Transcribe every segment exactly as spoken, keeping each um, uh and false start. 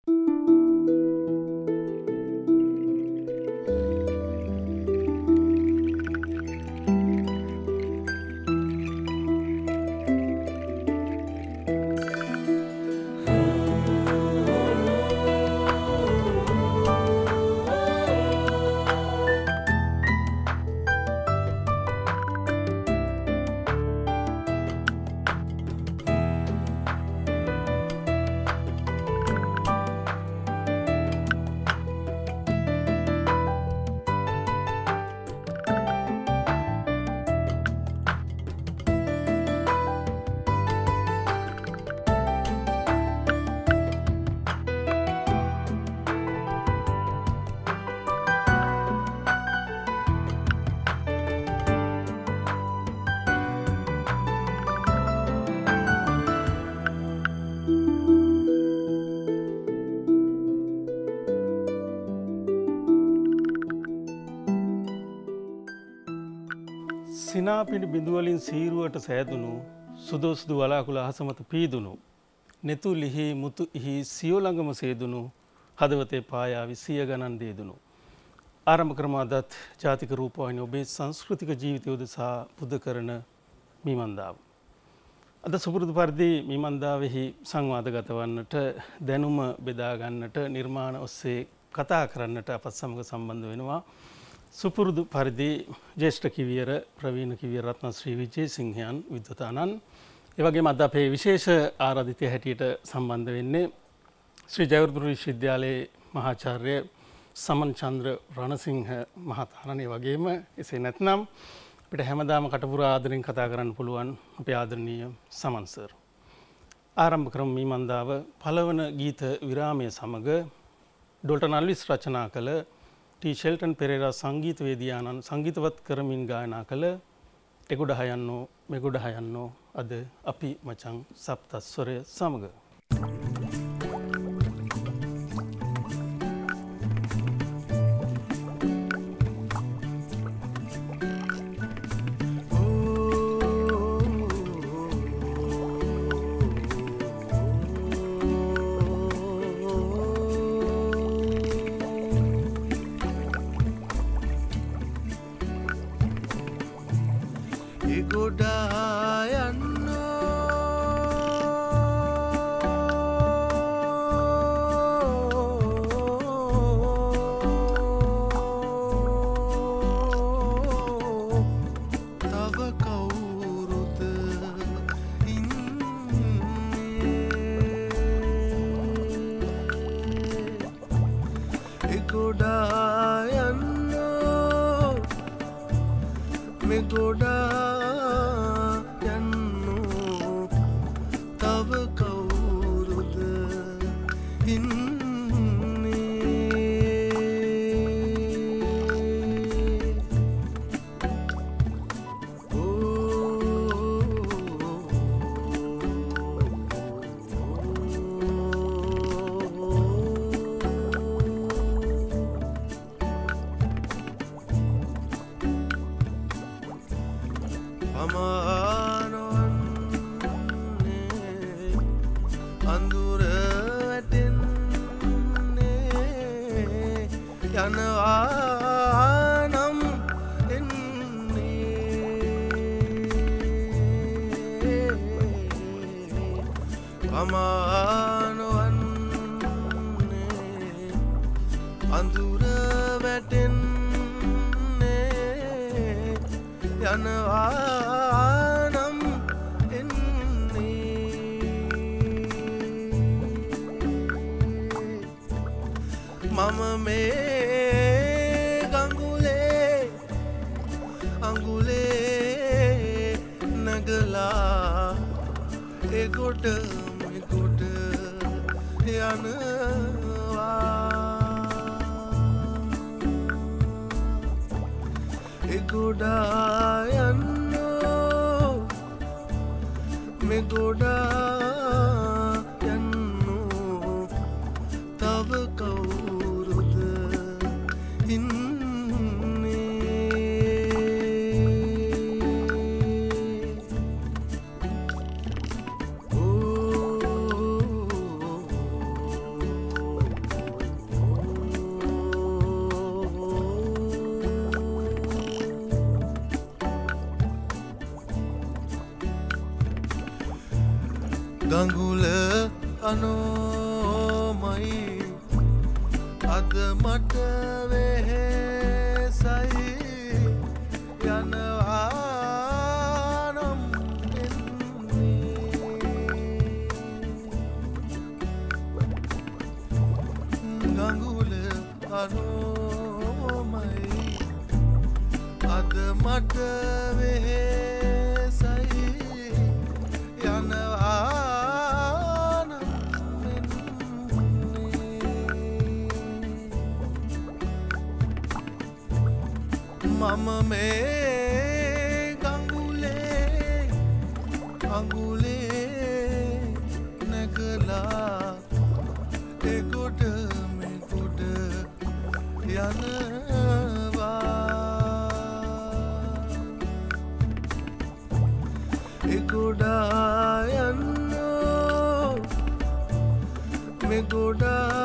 සිනාපිණි බිඳුවලින් සීරුවට සෑදුණු සුදෝසුදු වලාකුළ අහසමත පීදුණු නෙතු ලිහි මුතු ඉහි සියෝ ළඟම සේදුණු හදවතේ පායාවි සිය ගණන් දේදුණු ආරම්භ කරමු අදත් ජාතික රූපවාහිනිය ඔබේ සංස්කෘතික ජීවිතය උදෙසා පුද කරන මීමන්දාව. අද සුපුරුදු පරිදි මීමන්දාවෙහි සංවාදගත වන්නට දැනුම බෙදා ගන්නට නිර්මාණ ඔස්සේ කතා කරන්නට අපත් සමග සම්බන්ධ වෙනවා. සුපුරුදු පරිදි ජේෂ්ඨ කිවියර ප්‍රවීණ කිවියර රත්න ශ්‍රී විජේසිංහයන් විද්වතානන් ඒ වගේම අද අපේ විශේෂ ආරාධිතය හැටියට සම්බන්ධ වෙන්නේ ශ්‍රී ජයවර්ධන විශ්වවිද්‍යාලයේ මහාචාර්ය සමන් චන්ද්‍ර රණසිංහ මහතාණන්. ඒ වගේම එසේ නැත්නම් අපිට හැමදාම කටපුරා ආදරෙන් කතා කරන්න පුළුවන් අපේ ආදරණීය සමන් සර්. ආරම්භ කරමු මීමන්දාව පළවන ගීත විරාමයේ සමග ඩෝල්ටන් අල්විස් රචනා කළ ටී ෂෙල්ටන් පෙරේරා සංගීතවේදියාණන් සංගීතවත් කරමින් ගායනා කළ එගොඩ හයන්නෝ මෙගොඩ හයන්නෝ අද අපි මචං සප්තස්වරය සමග. ගඟුල අනෝමයි අද මට වෙහෙසයි යනවා නම් එන්නේ ගඟුල අනෝමයි අද මට වෙහෙසයි යනවා මම මේ ගඟුලේ අඟුලේ නැගලා එගොඩ මෙගොඩ යනවා එගොඩ යන්නෝ මෙගොඩ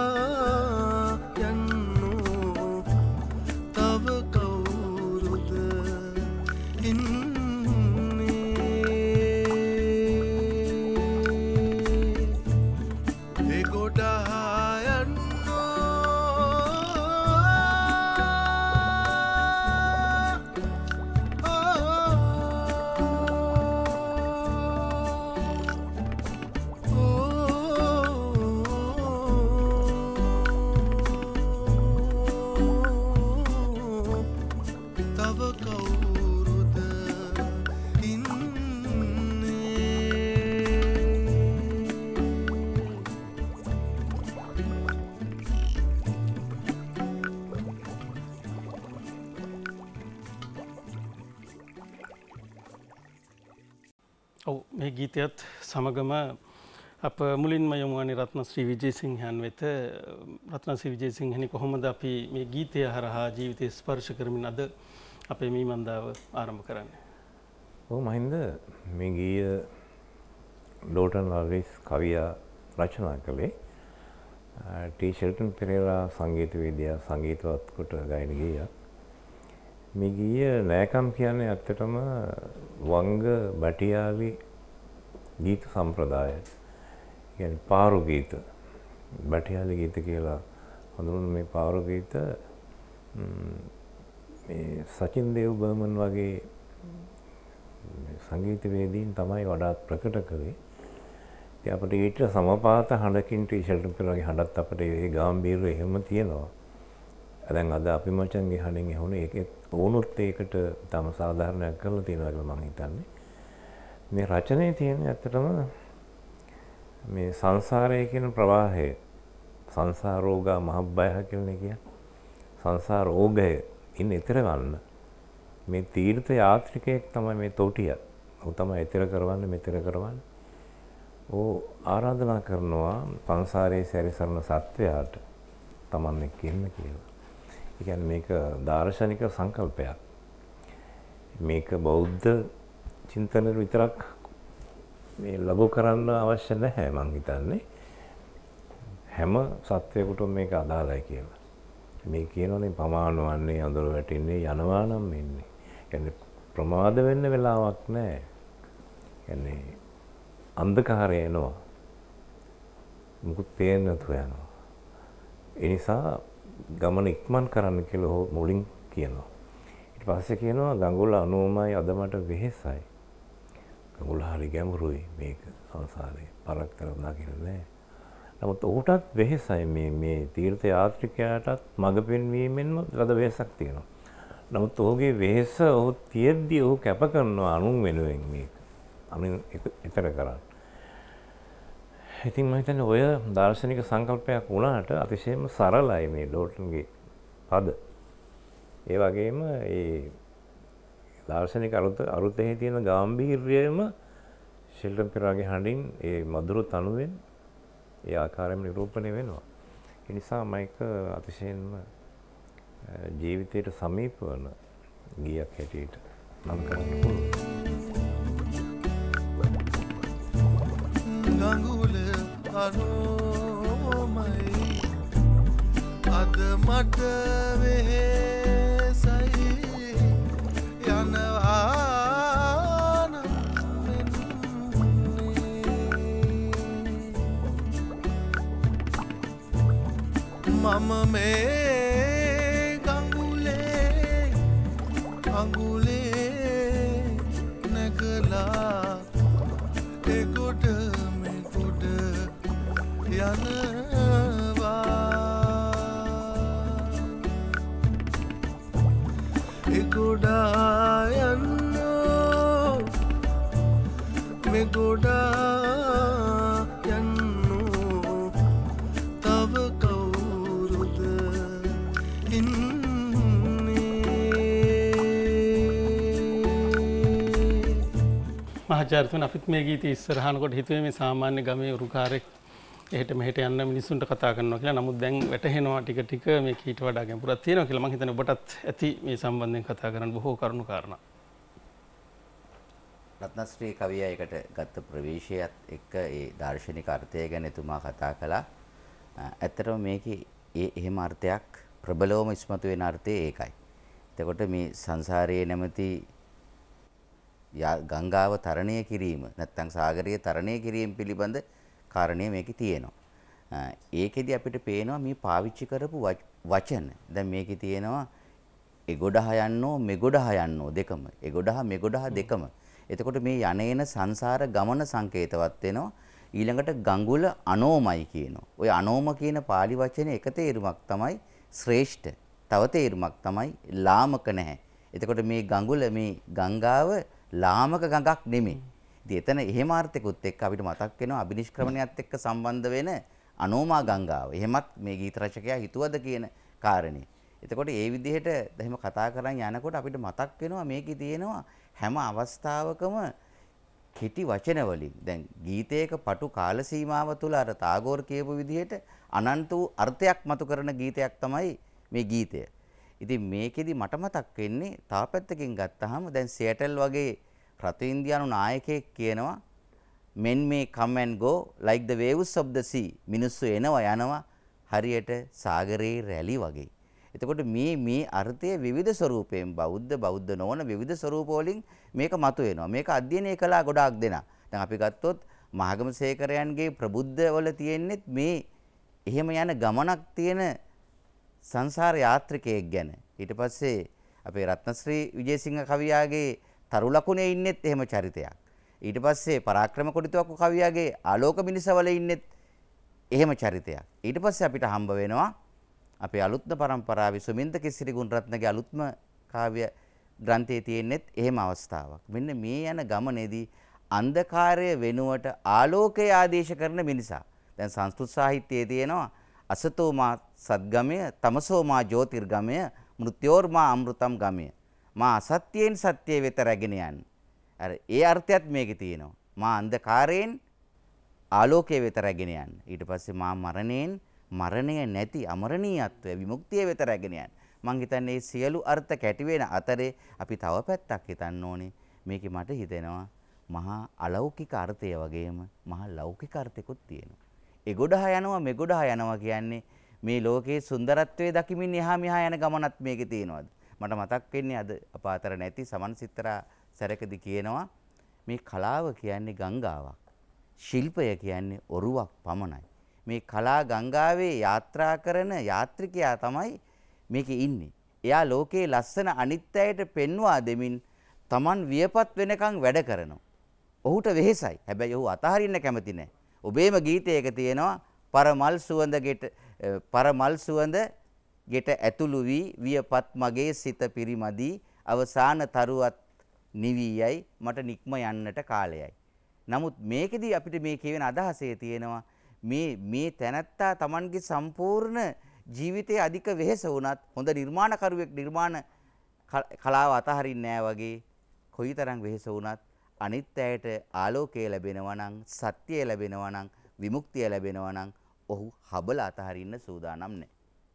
මේ ගීතයත් සමගම අප මුලින්ම යමු වන්නේ රත්න ශ්‍රී විජේසිංහයන් වෙත. රත්න ශ්‍රී විජේසිංහනි කොහොමද අපි මේ ගීතය හරහා ජීවිතය ස්පර්ශ කරමින් අද අපේ මීමන්දාව ආරම්භ කරන්නේ? ඔව් මහින්ද, මේ ගීය ඩෝටන් වර්ගිස් කවියා රචනා කළේ. ටී ෂෙල්ටන් පෙරේරා සංගීතවේදියා සංගීතවත් කොට ගායන ගීයක්. මේ ගීය නෑකම් කියන්නේ ඇත්තටම වංග බටියාලි ගීත සම්ප්‍රදාය. කියන්නේ පාරු ගීත. බටියාලි ගීත කියලා හඳුන්වන මේ පාරු ගීත මේ සචින් දේව් බර්මන් වගේ සංගීතවේදීන් තමයි වඩාත් ප්‍රකට කළේ. ඉතින් අපිට ඊට සමපාත හඬකින් ටී ෂෙල්ටන් පෙරේරාගේ හඬත් අපිට ඒ ගැඹීරය එහෙම තියෙනවා. දැන් අද අපි මචන්ගේ හඬින් ඇහුනේ ඒකෙත් වුණොත් ඒකට තම සාධාරණයක් කරලා තියෙනවා කියලා මම හිතන්නේ. මේ රචනයේ තියෙන ඇත්තටම මේ සංසාරය කියන ප්‍රවාහය, සංසාරෝගා මහබ්බය කියලා කියන්නේ සංසාර ඕගය ඉන්න ඊතර ගන්න මේ තීර්ථ යාත්‍රිකයෙක් තමයි මේ තොටිය. ਉਹ තමයි ඊතර කරවන්නේ මෙතර කරවන්නේ. ਉਹ ආරාධනා කරනවා සංසාරයේ සැරිසරන සත්වයාට Taman එක්ක ඉන්න කියලා. ඒ කියන්නේ මේක දාර්ශනික සංකල්පයක්. මේක බෞද්ධ චින්තනය විතරක් මේ ලඝු කරන්න අවශ්‍ය නැහැ මං හිතන්නේ. හැම සත්වයකටම මේක අදාළයි කියලා. මේ කියනෝනේ පමානවන්නේ අඳුර වැටෙන්නේ යනවා නම් ඉන්නේ. කියන්නේ ප්‍රමාද වෙන්න වෙලාවක් නැහැ. කියන්නේ අන්ධකාරය එනවා. මුකුත් පේන්නේ නැතුව යනවා. ඒ නිසා ගමන ඉක්මන් කරන්න කියලා මුලින් කියනවා. ඊට පස්සේ කියනවා ගඟුල අනෝමයි අද මට වෙහෙසයි. ගඟුල හරි ගැඹුරුයි මේක සංසාරේ. පරක් කරලා දකින්න නෑ. නමුත් ඔහුටත් වෙහෙසයි මේ මේ තීර්ථ යාත්‍රිකයාටත් මඟ පෙන්වීමෙන්ම ලද වෙහෙසක් තියෙනවා. නමුත් ඔහුගේ වෙහෙස ඔහු තියෙද්දී ඔහු කැප කරනවා අනුන් වෙනුවෙන් මේක. අනුන් ඊතර කරන්නේ. ඉතින් මම හිතන්නේ ඔය දාර්ශනික සංකල්පයක් වුණාට අතිශයම සරලයි මේ ඩෝටන්ගේ පද. ඒ වගේම ඒ දාර්ශනික අරුත අරුතෙහි තියෙන ගැඹීර්යයම ෂෙල්ටන් පෙරේරාගේ හඬින් ඒ මధుර තනුවෙන් ඒ ආකාරයෙන්ම නිරූපණය වෙනවා. ඒ නිසා මයික අතිශයින්ම ජීවිතයට සමීප වන ගීයක් හැටියට නම් කරන්න පුළුවන්. ගඟුල අනෝමයි අද මට වෙහෙසයි යනවා නම් මෙන්නේ මේ ගඟුලේ අඟුලේ නැගලා එගොඩ මෙගොඩ යනවා එගොඩා යන්නෝ මෙගොඩා මහාචාර්යතුමනි අපිත් මේ ගීතය ඉස්සරහනකොට හිතුවේ මේ සාමාන්‍ය ගමේ උරුකාරෙක් එහෙට මෙහෙට යන්න මිනිස්සුන්ට කතා කරනවා කියලා. නමුත් දැන් වැටහෙනවා ටික ටික මේ කීට වඩා ගැඹුරක් තියෙනවා කියලා. මම හිතන්නේ ඔබටත් ඇති මේ සම්බන්ධයෙන් කතා කරන්න බොහෝ කරුණු කාරණා. රත්නශ්‍රී කවියයකට ගත්ත ප්‍රවේශයත් එක්ක ඒ දාර්ශනික අර්ථය ගැන එතුමා කතා කළා. ඇත්තටම මේකේ ඒ එහෙම අර්ථයක් ප්‍රබලවම ඉස්මතු වෙන අර්ථය ඒකයි. එතකොට මේ සංසාරයේ නැමැති ගංගාව තරණය කිරීම නැත්නම් සාගරයේ තරණය කිරීම පිළිබඳ කාරණේ මේකේ තියෙනවා. ඒකෙදි අපිට පේනවා මේ පාවිච්චි කරපු වචන. දැන් මේකේ තියෙනවා එගොඩහ යන්නෝ මෙගොඩහ යන්නෝ දෙකම. එගොඩහ මෙගොඩහ දෙකම. එතකොට මේ යන්නේන සංසාර ගමන සංකේතවත් වෙනවා. ඊළඟට ගඟුල අනෝමයි කියනවා. ওই අනෝම කියන pāli වචනේ එක තේරුමක් තමයි ශ්‍රේෂ්ඨ. තව තේරුමක් තමයි ලාමක නැහැ. එතකොට මේ ගඟුල මේ ගංගාව ලාමක ගඟක් නෙමෙයි. ඉතින් එතන එහෙම අර්ථයකුත් එක්ක අපිට මතක් වෙනවා අබිනිෂ්ක්‍රමණයත් එක්ක සම්බන්ධ වෙන අනෝමා ගංගාව. එහෙමත් මේ ගීත රචකයා හිතුවද කියන කාරණේ. එතකොට ඒ විදිහට එහෙම කතා කරන් යනකොට අපිට මතක් වෙනවා මේකේ තියෙනවා හැම අවස්ථාවකම කෙටි වචන වලින් දැන් ගීතයක පටු කාල සීමාව තුළ අර ටාගෝර් කියපු විදිහට අනන්ත වූ අර්ථයක් මතු කරන ගීතයක් තමයි මේ ගීතය. ඉතින් මේකෙදි මට මතක් වෙන්නේ තව පැත්තකින් ගත්තාම දැන් සියටල් වගේ රතු ඉන්දියානු නායකයෙක් කියනවා men may come and go like the waves of the sea. මිනිස්සු එනවා යනවා හරියට සාගරයේ රැලි වගේ. එතකොට මේ මේ අර්ථයේ විවිධ ස්වරූපයෙන් බෞද්ධ බෞද්ධ නොවන විවිධ ස්වරූප වලින් මේක මතුවෙනවා. මේක අධ්‍යයනය කළා ගොඩාක් දෙනා. දැන් අපි ගත්තොත් මහගම සේකරයන්ගේ ප්‍රබුද්ධ වල තියෙන්නේ මේ එහෙම යන ගමනක් තියෙන සංසාර යාත්‍රිකයෙක් ගැන. ඊට පස්සේ අපේ රත්නශ්‍රී විජේසිංහ කවියාගේ තරු ලකුණේ ඉන්නෙත් එහෙම චරිතයක්. ඊට පස්සේ පරාක්‍රම කොඩිතුවක්කු කවියාගේ ආලෝක මිනිසවල ඉන්නෙත් එහෙම චරිතයක්. ඊට පස්සේ අපිට හම්බ වෙනවා අපේ අලුත්ම පරම්පරාවේ සුමින්ද කිසිරි ගුණරත්නගේ අලුත්ම කාව්‍ය ග්‍රන්ථයේ තියෙනෙත් එහෙම අවස්ථාවක්. මෙන්න මේ යන ගමනේදී අන්ධකාරය වෙනුවට ආලෝකය ආදේශ කරන මිනිසා. දැන් සංස්කෘත සාහිත්‍යයේ තියෙනවා අසතෝ මා සද්ගමය තමසෝ මා ජෝතිර්ගමය මෘත්‍යෝර්මා අමෘතම් ගමය. මා අසත්‍යයෙන් සත්‍ය වෙත රැගෙන යන්නේ. අර ඒ අර්ථයත් මේකේ තියෙනවා. මා අන්ධකාරයෙන් ආලෝකයේ වෙත රැගෙන යන්නේ. ඊට පස්සේ මා මරණයෙන් මරණය නැති අමරණීයත්වය විමුක්තිය වෙත රැගෙන යන්නේ. මං හිතන්නේ මේ සියලු අර්ථ කැටි වෙන අතරේ අපි තව පැත්තක් හිතන්න ඕනේ. මේකේ මට හිතෙනවා මහා අලෞකික අර්ථය වගේම මහා ලෞකික අර්ථයකුත් තියෙනවා. එගොඩහ යනවා මෙගොඩහ යනවා කියන්නේ මේ ලෝකයේ සුන්දරත්වයේ දකිමින් එහා මෙහා යන ගමනක් මේකේ තියෙනවාද? මට මතක් වෙන්නේ අද අප අතර නැති සමන් සිත්තරා සැරකදී කියනවා මේ කලාව කියන්නේ ගංගාවක්. ශිල්පය කියන්නේ ඔරුවක් පමණයි. මේ කලා ගංගාවේ යාත්‍රා කරන යාත්‍රිකයා තමයි මේකේ ඉන්නේ. එයා ලෝකයේ ලස්සන අනිත්‍යයට පෙන්වා දෙමින් Taman වියපත් වෙනකන් වැඩ කරනවා. ඔහුට වෙහෙසයි. හැබැයි ඔහු අතහරින්න කැමති නැහැ. ඔබේම ගීතයක තියෙනවා පරමල් සුවඳ ගෙට පරමල් සුවඳ ගෙට ඇතුළු වී වියපත් මගේ සිත පිරිමදී අවසාන තරුවත් නිවියයි මට නික්ම යන්නට කාලයයි. නමුත් මේකෙදී අපිට මේ කියවෙන අදහසේ තියෙනවා මේ මේ තැනැත්තා Tamanගේ සම්පූර්ණ ජීවිතයේ අධික වෙහෙස වුණත් හොඳ නිර්මාණකරුවෙක් නිර්මාණ කලාව අතහරින්නේ නැහැ වගේ කොයිතරම් වෙහෙස වුණත් අනිත් ඇයට ආලෝකය ලැබෙනවා නම් සත්‍යය ලැබෙනවා නම් විමුක්තිය ලැබෙනවා නම් ඔහු හබල අතහරින්න සූදානම් නැහැ.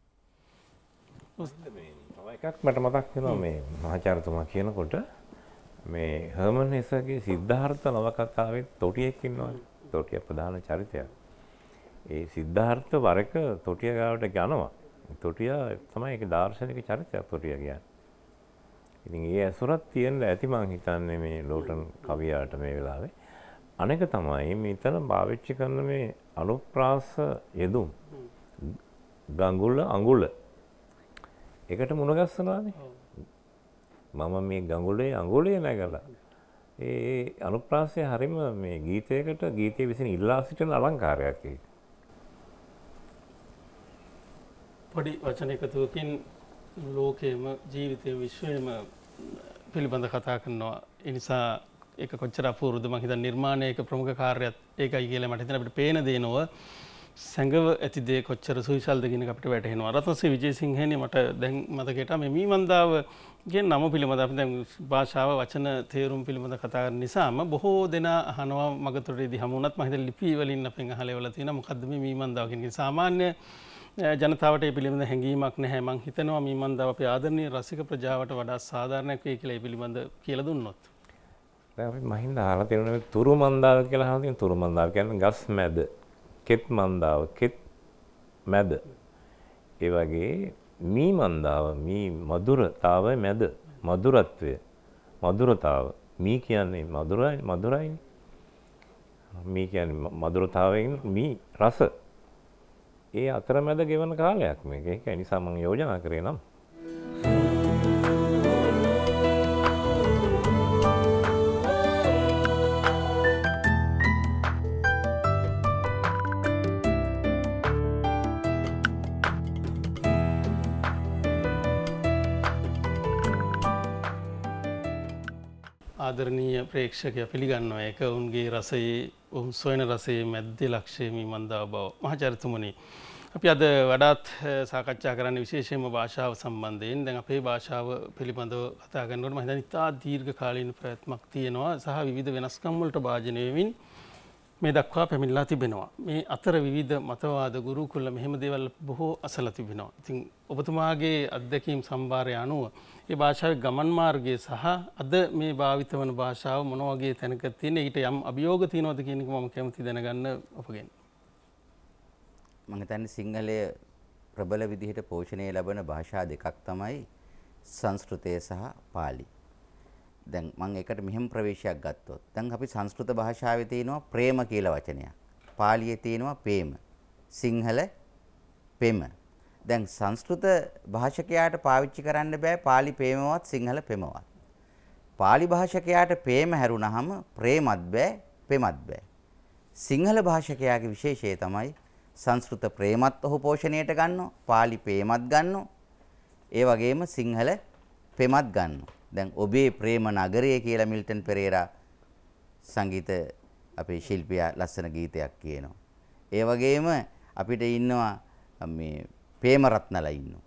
තව එකක් මට මතක් වෙනවා මේ මහාචාර්යතුමා කියනකොට මේ හර්මන් හෙසගේ සිද්ධාර්ථ නවකතාවේ තොටියෙක් ඉන්නවා. තොටිය ප්‍රධාන චරිතයක්. ඒ සිද්ධාර්ථ වරක තොටිය ගාවට යනවා. තොටිය තමයි ඒක දාර්ශනික චරිතයක් තොටිය කියන්නේ. ඉතින් ඒ ඇසුරක් තියෙන්න ඇති මං හිතන්නේ මේ ලෝටන් කවියාට මේ වෙලාවේ. අනෙක තමයි මෙතන පාවිච්චි කරන මේ අනුප්‍රාස යෙදුම්. ගඟුල අඟුල එකට මුණ ගැස්සනවානේ. මම මේ ගඟුලේ අඟුලේ නැගලා ඒ අනුප්‍රාසය හරීම මේ ගීතයකට ගීතයේ විසින් ඉල්ලා සිටින අලංකාරයක් ඒක. පොඩි වචන එකතුවකින් ලෝකයේම ජීවිතයේ විශ්වයේම පිළිබඳ කතා කරනවා. ඒ නිසා ඒක කොච්චර අපූර්වද මම හිතන්නේ නිර්මාණයක ප්‍රමුඛ කාර්යයත් ඒකයි කියලා මට හිතෙනවා. අපිට පේන දේනව සංගව ඇති දේ කොච්චර සුවිශාලද කියන එක අපිට වැටහෙනවා. රත්නශ්‍රී විජේසිංහනේ මට දැන් මතකයට මේ මීමන්දාව කියන නම පිළිබඳ අපි දැන් භාෂාව වචන තේරුම් පිළිබඳ කතා කරන නිසාම බොහෝ දෙනා අහනවා මගතොටේදී හමු වුණත් මම හිතන්නේ ලිපි වලින් අපෙන් අහලා ඒවල තියෙනවා මොකද්ද මේ මීමන්දාව කියන එක. සාමාන්‍ය ජනතාවට ඒ පිළිබඳ හැඟීමක් නැහැ. මම හිතනවා මීමන්දාව අපේ ආදරණීය රසික ප්‍රජාවට වඩා සාධාරණයක් වෙයි කියලා ඒ පිළිබඳ කියලා දුන්නොත්. දැන් අපි මහින්ද අහලා තියෙනවා තුරු මන්දාව කියලා අහලා තියෙන තුරු මන්දාව කියන්නේ ගස් මැද. කෙත් මන්දාව කෙත් මැද. ඒ වගේ මී මන්දාව මී මధుරතාව මැද මధుරත්වය මధుරතාව මී කියන්නේ මధుරයි මధుරයිනේ. මී කියන්නේ මధుරතාවයෙන් මී රස. ඒ අතරමැද ගෙවන කාලයක් මේක. ඒක නිසා මම යෝජනා කරේ නම් ආදරණීය ප්‍රේක්ෂකයා පිළිගන්නවා ඒක උන්ගේ රසයේ උන් සොයන රසයේ මැද්දේ ලක්ෂ්‍ය මීමන්දාව බව. මහාචාර්යතුමනි අපි අද වඩාත් සාකච්ඡා කරන්නේ විශේෂයෙන්ම භාෂාව සම්බන්ධයෙන්. දැන් අපේ භාෂාව පිළිබඳව කතා කරනකොට මම හිතන්නේ ඉතා දීර්ඝ කාලීන ප්‍රයත්නක් තියෙනවා සහ විවිධ වෙනස්කම් වලට භාජනය වෙමින් මේ දක්වා පැමිණලා තිබෙනවා. මේ අතර විවිධ මතවාද ගුරුකුල මෙහෙම දේවල් බොහෝ අසලා තිබෙනවා. ඉතින් ඔබතුමාගේ අත්දැකීම් සම්භාරය අනුව මේ භාෂාවේ ගමන් මාර්ගය සහ අද මේ භාවිත වන භාෂාව මොන වගේ තැනක තියෙන ඊට යම් අභියෝග තියෙනවද කියන එක මම කැමති දැනගන්න ඔබගෙන්. මම හිතන්නේ සිංහලය ප්‍රබල විදිහට පෝෂණය ලැබෙන භාෂා දෙකක් තමයි සංස්කෘතය සහ පාලි. දැන් මම ඒකට මෙහෙම ප්‍රවේශයක් ගත්තොත් දැන් අපි සංස්කෘත භාෂාවේ තියෙනවා ප්‍රේම කියලා වචනයක්. පාලියේ තියෙනවා පේම. සිංහල පෙම. දැන් සංස්කෘත භාෂකයාට පාවිච්චි කරන්න බෑ පාලි පේමවත් සිංහල පෙමවත්. පාලි භාෂකයාට පේම හැරුණාම ප්‍රේමත් බෑ පෙමත් බෑ. සිංහල භාෂකයාගේ විශේෂය තමයි සංස්කෘත ප්‍රේමත් ඔහු පෝෂණයට ගන්නවා, පාලි පේමත් ගන්නවා. ඒ වගේම සිංහල පෙමත් ගන්නවා. දැන් ඔබේ ප්‍රේම නගරය කියලා මිල්ටන් පෙරේරා සංගීත අපේ ශිල්පියා ලස්සන ගීතයක් කියනවා. ඒ වගේම අපිට ඉන්නවා මේ පේම රත්නලා ඉන්නවා.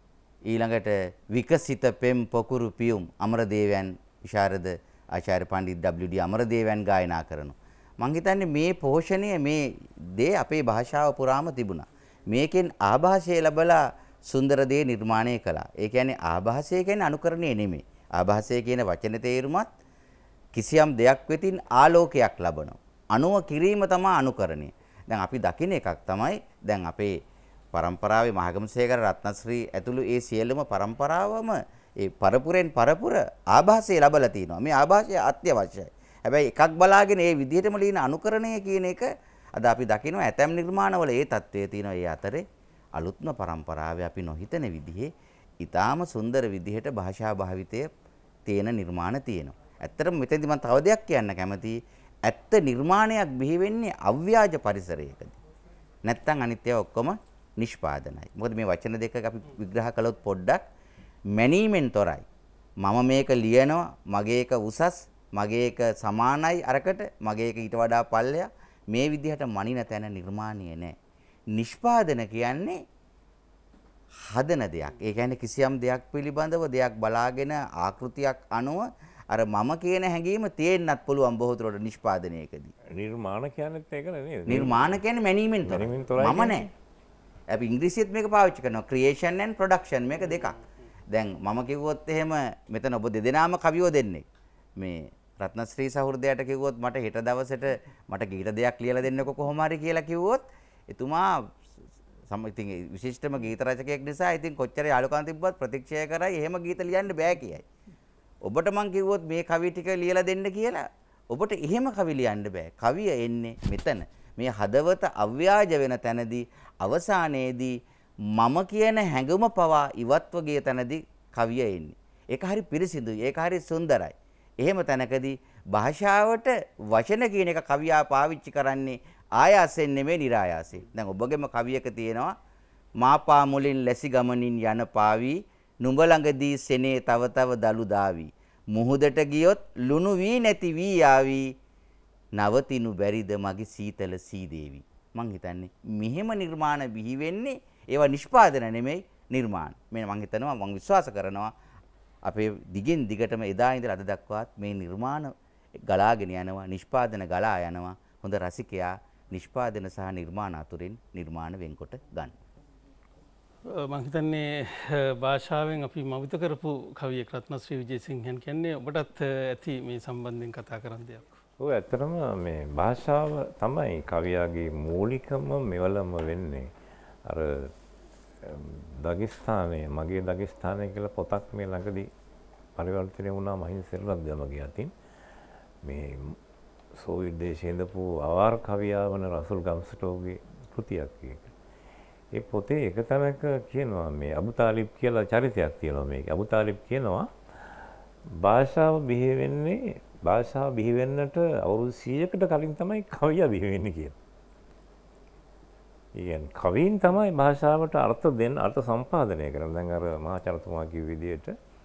ඊළඟට විකසිත පෙම් පොකුරු පියුම් අමරදේවයන් විශාරද ආචාර්ය පණ්ඩිත ඩබ්ලිව්.ඩී. අමරදේවයන් ගායනා කරනවා. මම හිතන්නේ මේ පෝෂණය මේ දේ අපේ භාෂාව පුරාම තිබුණා. මේකෙන් ආభాෂය ලැබලා සුන්දර දේ නිර්මාණය කළා. ඒ කියන්නේ ආభాෂය කියන්නේ අනුකරණය නෙමෙයි. ආభాෂය කියන වචන තේරුමත් කිසියම් දෙයක් වෙතින් ආලෝකයක් ලබනවා. අනුව කිරීම තමයි අනුකරණය. දැන් අපි දකින්න එකක් තමයි දැන් අපේ පරම්පරාවේ මහගමසේකර රත්නශ්‍රී ඇතුළු ඒ සියලුම පරම්පරාවම ඒ පරපුරෙන් පරපුර ආభాෂය ලැබලා තිනවා. මේ ආభాෂය අත්‍යවශ්‍යයි. හැබැයි එකක් බලාගෙන ඒ විදිහටම ලියන අනුකරණය කියන එක අද අපි දකිනවා ඇතැම් නිර්මාණවල ඒ தත්ත්වය තියෙනවා. ඒ අතරේ අලුත්ම පරම්පරාවේ අපි නොහිතන විදිහේ ඊටාම සුන්දර විදිහට භාෂා භාවිතය තියෙන නිර්මාණ තියෙනවා. ඇත්තටම මෙතනදී මම තව දෙයක් කියන්න කැමතියි. ඇත්ත නිර්මාණයක් බිහි වෙන්නේ අව්‍යාජ පරිසරයකදී. නැත්තම් අනිත් ඒවා ඔක්කොම නිෂ්පාදනයි. මොකද මේ වචන දෙක අපි විග්‍රහ කළොත් පොඩ්ඩක් මැනීමෙන් තොරයි. මම මේක ලියනවා, මගේ එක උසස්, මගේ එක සමානයි අරකට, මගේ එක ඊට වඩා පල්ලෙය. මේ විදිහට මනින තැන නිර්මාණීය නෑ. නිෂ්පාදන කියන්නේ හදන දෙයක්. ඒ කියන්නේ කිසියම් දෙයක් පිළිබඳව දෙයක් බලාගෙන ආකෘතියක් අනුව අර මම කියන හැඟීම තියෙන්නත් පුළුවන් බොහෝ දුරට නිෂ්පාදනයකදී. නිර්මාණ කියන්නේත් ඒක නෙවෙයි. නිර්මාණ කියන්නේ මැනීමෙන් තොරයි. මම නෑ. අපි ඉංග්‍රීසියෙත් මේක පාවිච්චි කරනවා. ක්‍රියේෂන් and ප්‍රොඩක්ෂන් මේක දෙකක්. දැන් මම කිව්වොත් එහෙම මෙතන ඔබ දෙදෙනාම කවියෝ දෙන්නේ. මේ රත්නශ්‍රී සහෘදයට කිව්වොත් මට හෙට දවසට මට ගීත දෙයක් ලියලා දෙන්නකො කොහොම හරි කියලා කිව්වොත් එතුමා සම ඉතින් විශිෂ්ටම ගීත රචකයෙක් නිසා ඉතින් කොච්චර යාළුකම් තිබ්බත් ප්‍රතික්ෂේප කරයි එහෙම ගීත ලියන්න බෑ කියයි. ඔබට මං කිව්වොත් මේ කවි ටික ලියලා දෙන්න කියලා ඔබට එහෙම කවි ලියන්න බෑ. කවිය එන්නේ මෙතන. මේ හදවත අව්‍යාජ වෙන තැනදී අවසානයේදී මම කියන හැඟුම පවා ඉවත්ව ගිය තැනදී කවිය එන්නේ. ඒක හරි පිරිසිදුයි. ඒක හරි සුන්දරයි. එහෙම තැනකදී භාෂාවට වචන කියන එක කවියා පාවිච්චි කරන්නේ ආයාසයෙන් නෙමෙයි નિરાයාසයෙන්. දැන් ඔබගේම කවියක තියෙනවා මාපා මුලින් ලැසි ගමනින් යන පාවි නුඹ ළඟදී සෙනේ තව තව දලු දාවි. මුහුදට ගියොත් ලුණු වී නැති වී ආවි. නවතිනු බැරිද මගේ සීතල සීදේවි. මං හිතන්නේ මෙහෙම නිර්මාණ බිහි වෙන්නේ ඒවා නිෂ්පාදන නෙමෙයි නිර්මාණ. මේ මං හිතනවා මං විශ්වාස කරනවා අපේ දිගින් දිගටම එදා ඉඳලා අද දක්වාත් මේ නිර්මාණ ගලාගෙන යනවා, නිෂ්පාදන ගලා යනවා. හොඳ රසිකයා නිෂ්පාදන සහ නිර්මාණ අතුරින් නිර්මාණ වෙන්කොට ගන්න. මං හිතන්නේ භාෂාවෙන් අපි මවිත කරපු කවියෙක් රත්නශ්‍රී විජේසිංහන් කියන්නේ ඔබටත් ඇති මේ සම්බන්ධයෙන් කතා කරන්න දෙයක්. ඔය ඇත්තටම මේ භාෂාව තමයි කවියාගේ මූලිකම මෙවලම වෙන්නේ. අර දගිස්ථානයේ මගේ දගිස්ථානය කියලා පොතක් මේ ළඟදී පරිවර්තනය වුණා මහින්ද සෙල්ලම්ගේ අතින්. මේ සෝවියට් දේශයේ ඉඳපු අවාර කවියා වන රසුල් ගම්ස්ටෝගේ කෘතියක් ඒක. ඒ පොතේ එක තැනක කියනවා මේ අබු තාලිබ් කියලා චරිතයක් තියෙනවා මේකේ. අබු තාලිබ් කියනවා භාෂාව බිහි වෙන්නේ භාෂාව බිහි වෙන්නට අවුරුදු සීයකට කලින් තමයි කවියා බිහි වෙන්නේ කියලා. ඉතින් කවීන් තමයි භාෂාවට අර්ථ දෙන්න අර්ථ සම්පාදනය කරන්නේ. දැන් අර මහාචාර්යතුමා කිව්ව විදිහට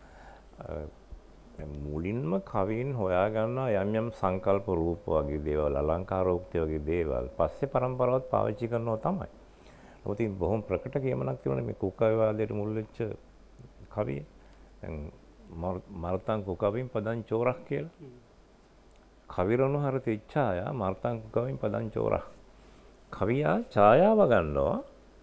මුලින්ම කවීන් හොයා ගන්නවා යම් යම් සංකල්ප රූප වගේ දේවල්, අලංකාරෝක්ති වගේ දේවල්. පස්සේ පරම්පරාවත් පාවිච්චි කරනවා තමයි. මොකද ඉතින් බොහොම ප්‍රකට කියමනක් තියෙනවා මේ කුක්කවිවාදයට මුල් වෙච්ච කවිය. දැන් මර්තන් කුකවින් පදං චෝරක් කියලා. කවිරණු හරති ඉච්ඡාය මර්තන් කුකවින් පදං චෝරක්. කවියා ඡායාව ගන්නවා,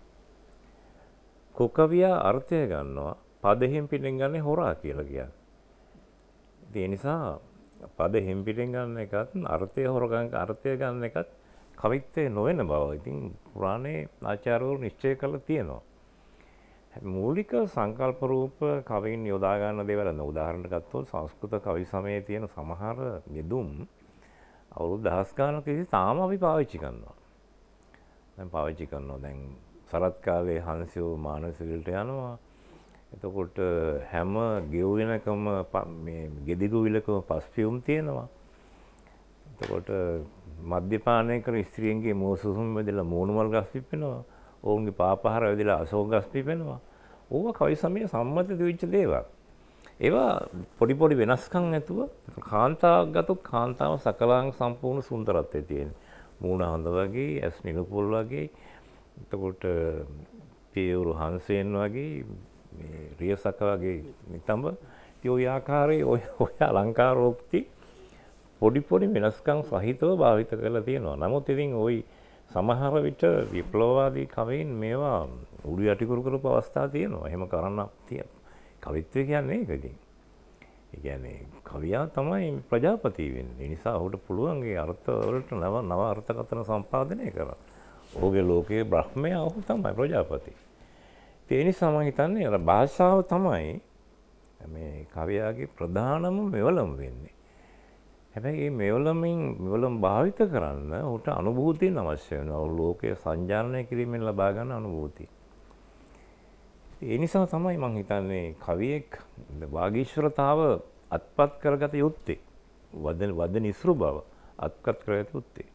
කුකවියා අර්ථය ගන්නවා, පද හිම්පිටෙන් ගන්නේ හොරා කියලා කියන්නේ. ඒ නිසා පද හිම්පිටෙන් ගන්න එකත් අර්ථය හොරගන්න අර්ථය ගන්න එකත් කවිත්වයේ නොවන බව ඉතින් පුරාණේ ආචාර්යවරු නිශ්චය කරලා තියෙනවා. මූලික සංකල්ප රූප කවීන් යොදා ගන්න දේවල් අන්න උදාහරණයක් ගත්තොත් සංස්කෘත කවි සමයේ තියෙන සමහර යෙදුම් අවුරුදු දහස් ගානක ඉතින් තාම අපි පාවිච්චි කරනවා. දැන් පාවිච්චි කරනවා. දැන් සරත් කාලේ හංසයෝ මානසිකල්ට යනවා. එතකොට හැම ගෙවුවෙනකම මේ ගෙදිගුවිලකම පස්පියුම් තියෙනවා. එතකොට මද්යපානය කර ස්ත්‍රියන්ගේ මෝසුසුම් වැදලා මෝනුමල් ගස් පිපෙනවා. ඔවුන්ගේ පාපහාර වැදලා අශෝක ගස් පිපෙනවා. ඕවා කවි සමයේ සම්මත වෙච්ච දේවල්. ඒවා පොඩි පොඩි වෙනස්කම් නැතුව කාන්තාවක් ගත්තොත් කාන්තාව සකලාංග සම්පූර්ණ සුන්දරත්වයේ තියෙන. මූණ හොඳ වගේ, ඇස් නිලුපොල් වගේ. එතකොට පියවරු හංසයෙන් වගේ, මේ රියසක වගේ නිතඹ. ඉතින් ওই ආකාරයේ ඔය ඔය අලංකාරෝක්ති පොඩි පොඩි වෙනස්කම් සහිතව භාවිත කරලා තියෙනවා. නමුත් ඉතින් ওই සමහර විට විප්ලවවාදී කවීන් මේවා උඩු යටි කර කරපු අවස්ථා තියෙනවා. එහෙම කරන්න තිය. කවිත්වය කියන්නේ ඒක ඉතින්. ඒ කියන්නේ කවියා තමයි ප්‍රජාපති වෙන්නේ. ඒ නිසා ඔහුට පුළුවන් ඒ අර්ථ වලට නව නව අර්ථකථන සම්පාදනය කරන්න. ඔහුගේ ලෝකයේ බ්‍රහ්මයා ඔහු තමයි ප්‍රජාපති. ඒ නිසා මම හිතන්නේ අර භාෂාව තමයි මේ කවියාගේ ප්‍රධානම මෙවලම වෙන්නේ. හැබැයි මේ මෙවලමින් මෙවලම් භාවිත කරන්න ඔහුට අනුභූතිය අවශ්‍ය වෙනවා. ලෝකයේ සංජානනය කිරීමෙන් ලබා ගන්න අනුභූතිය. ඒ නිසා තමයි මම හිතන්නේ කවියෙක් වාගීශ්වරතාව අත්පත් කරගත යුත්තේ. වද වද නිස්රු බව අත්පත් කරගත යුත්තේ.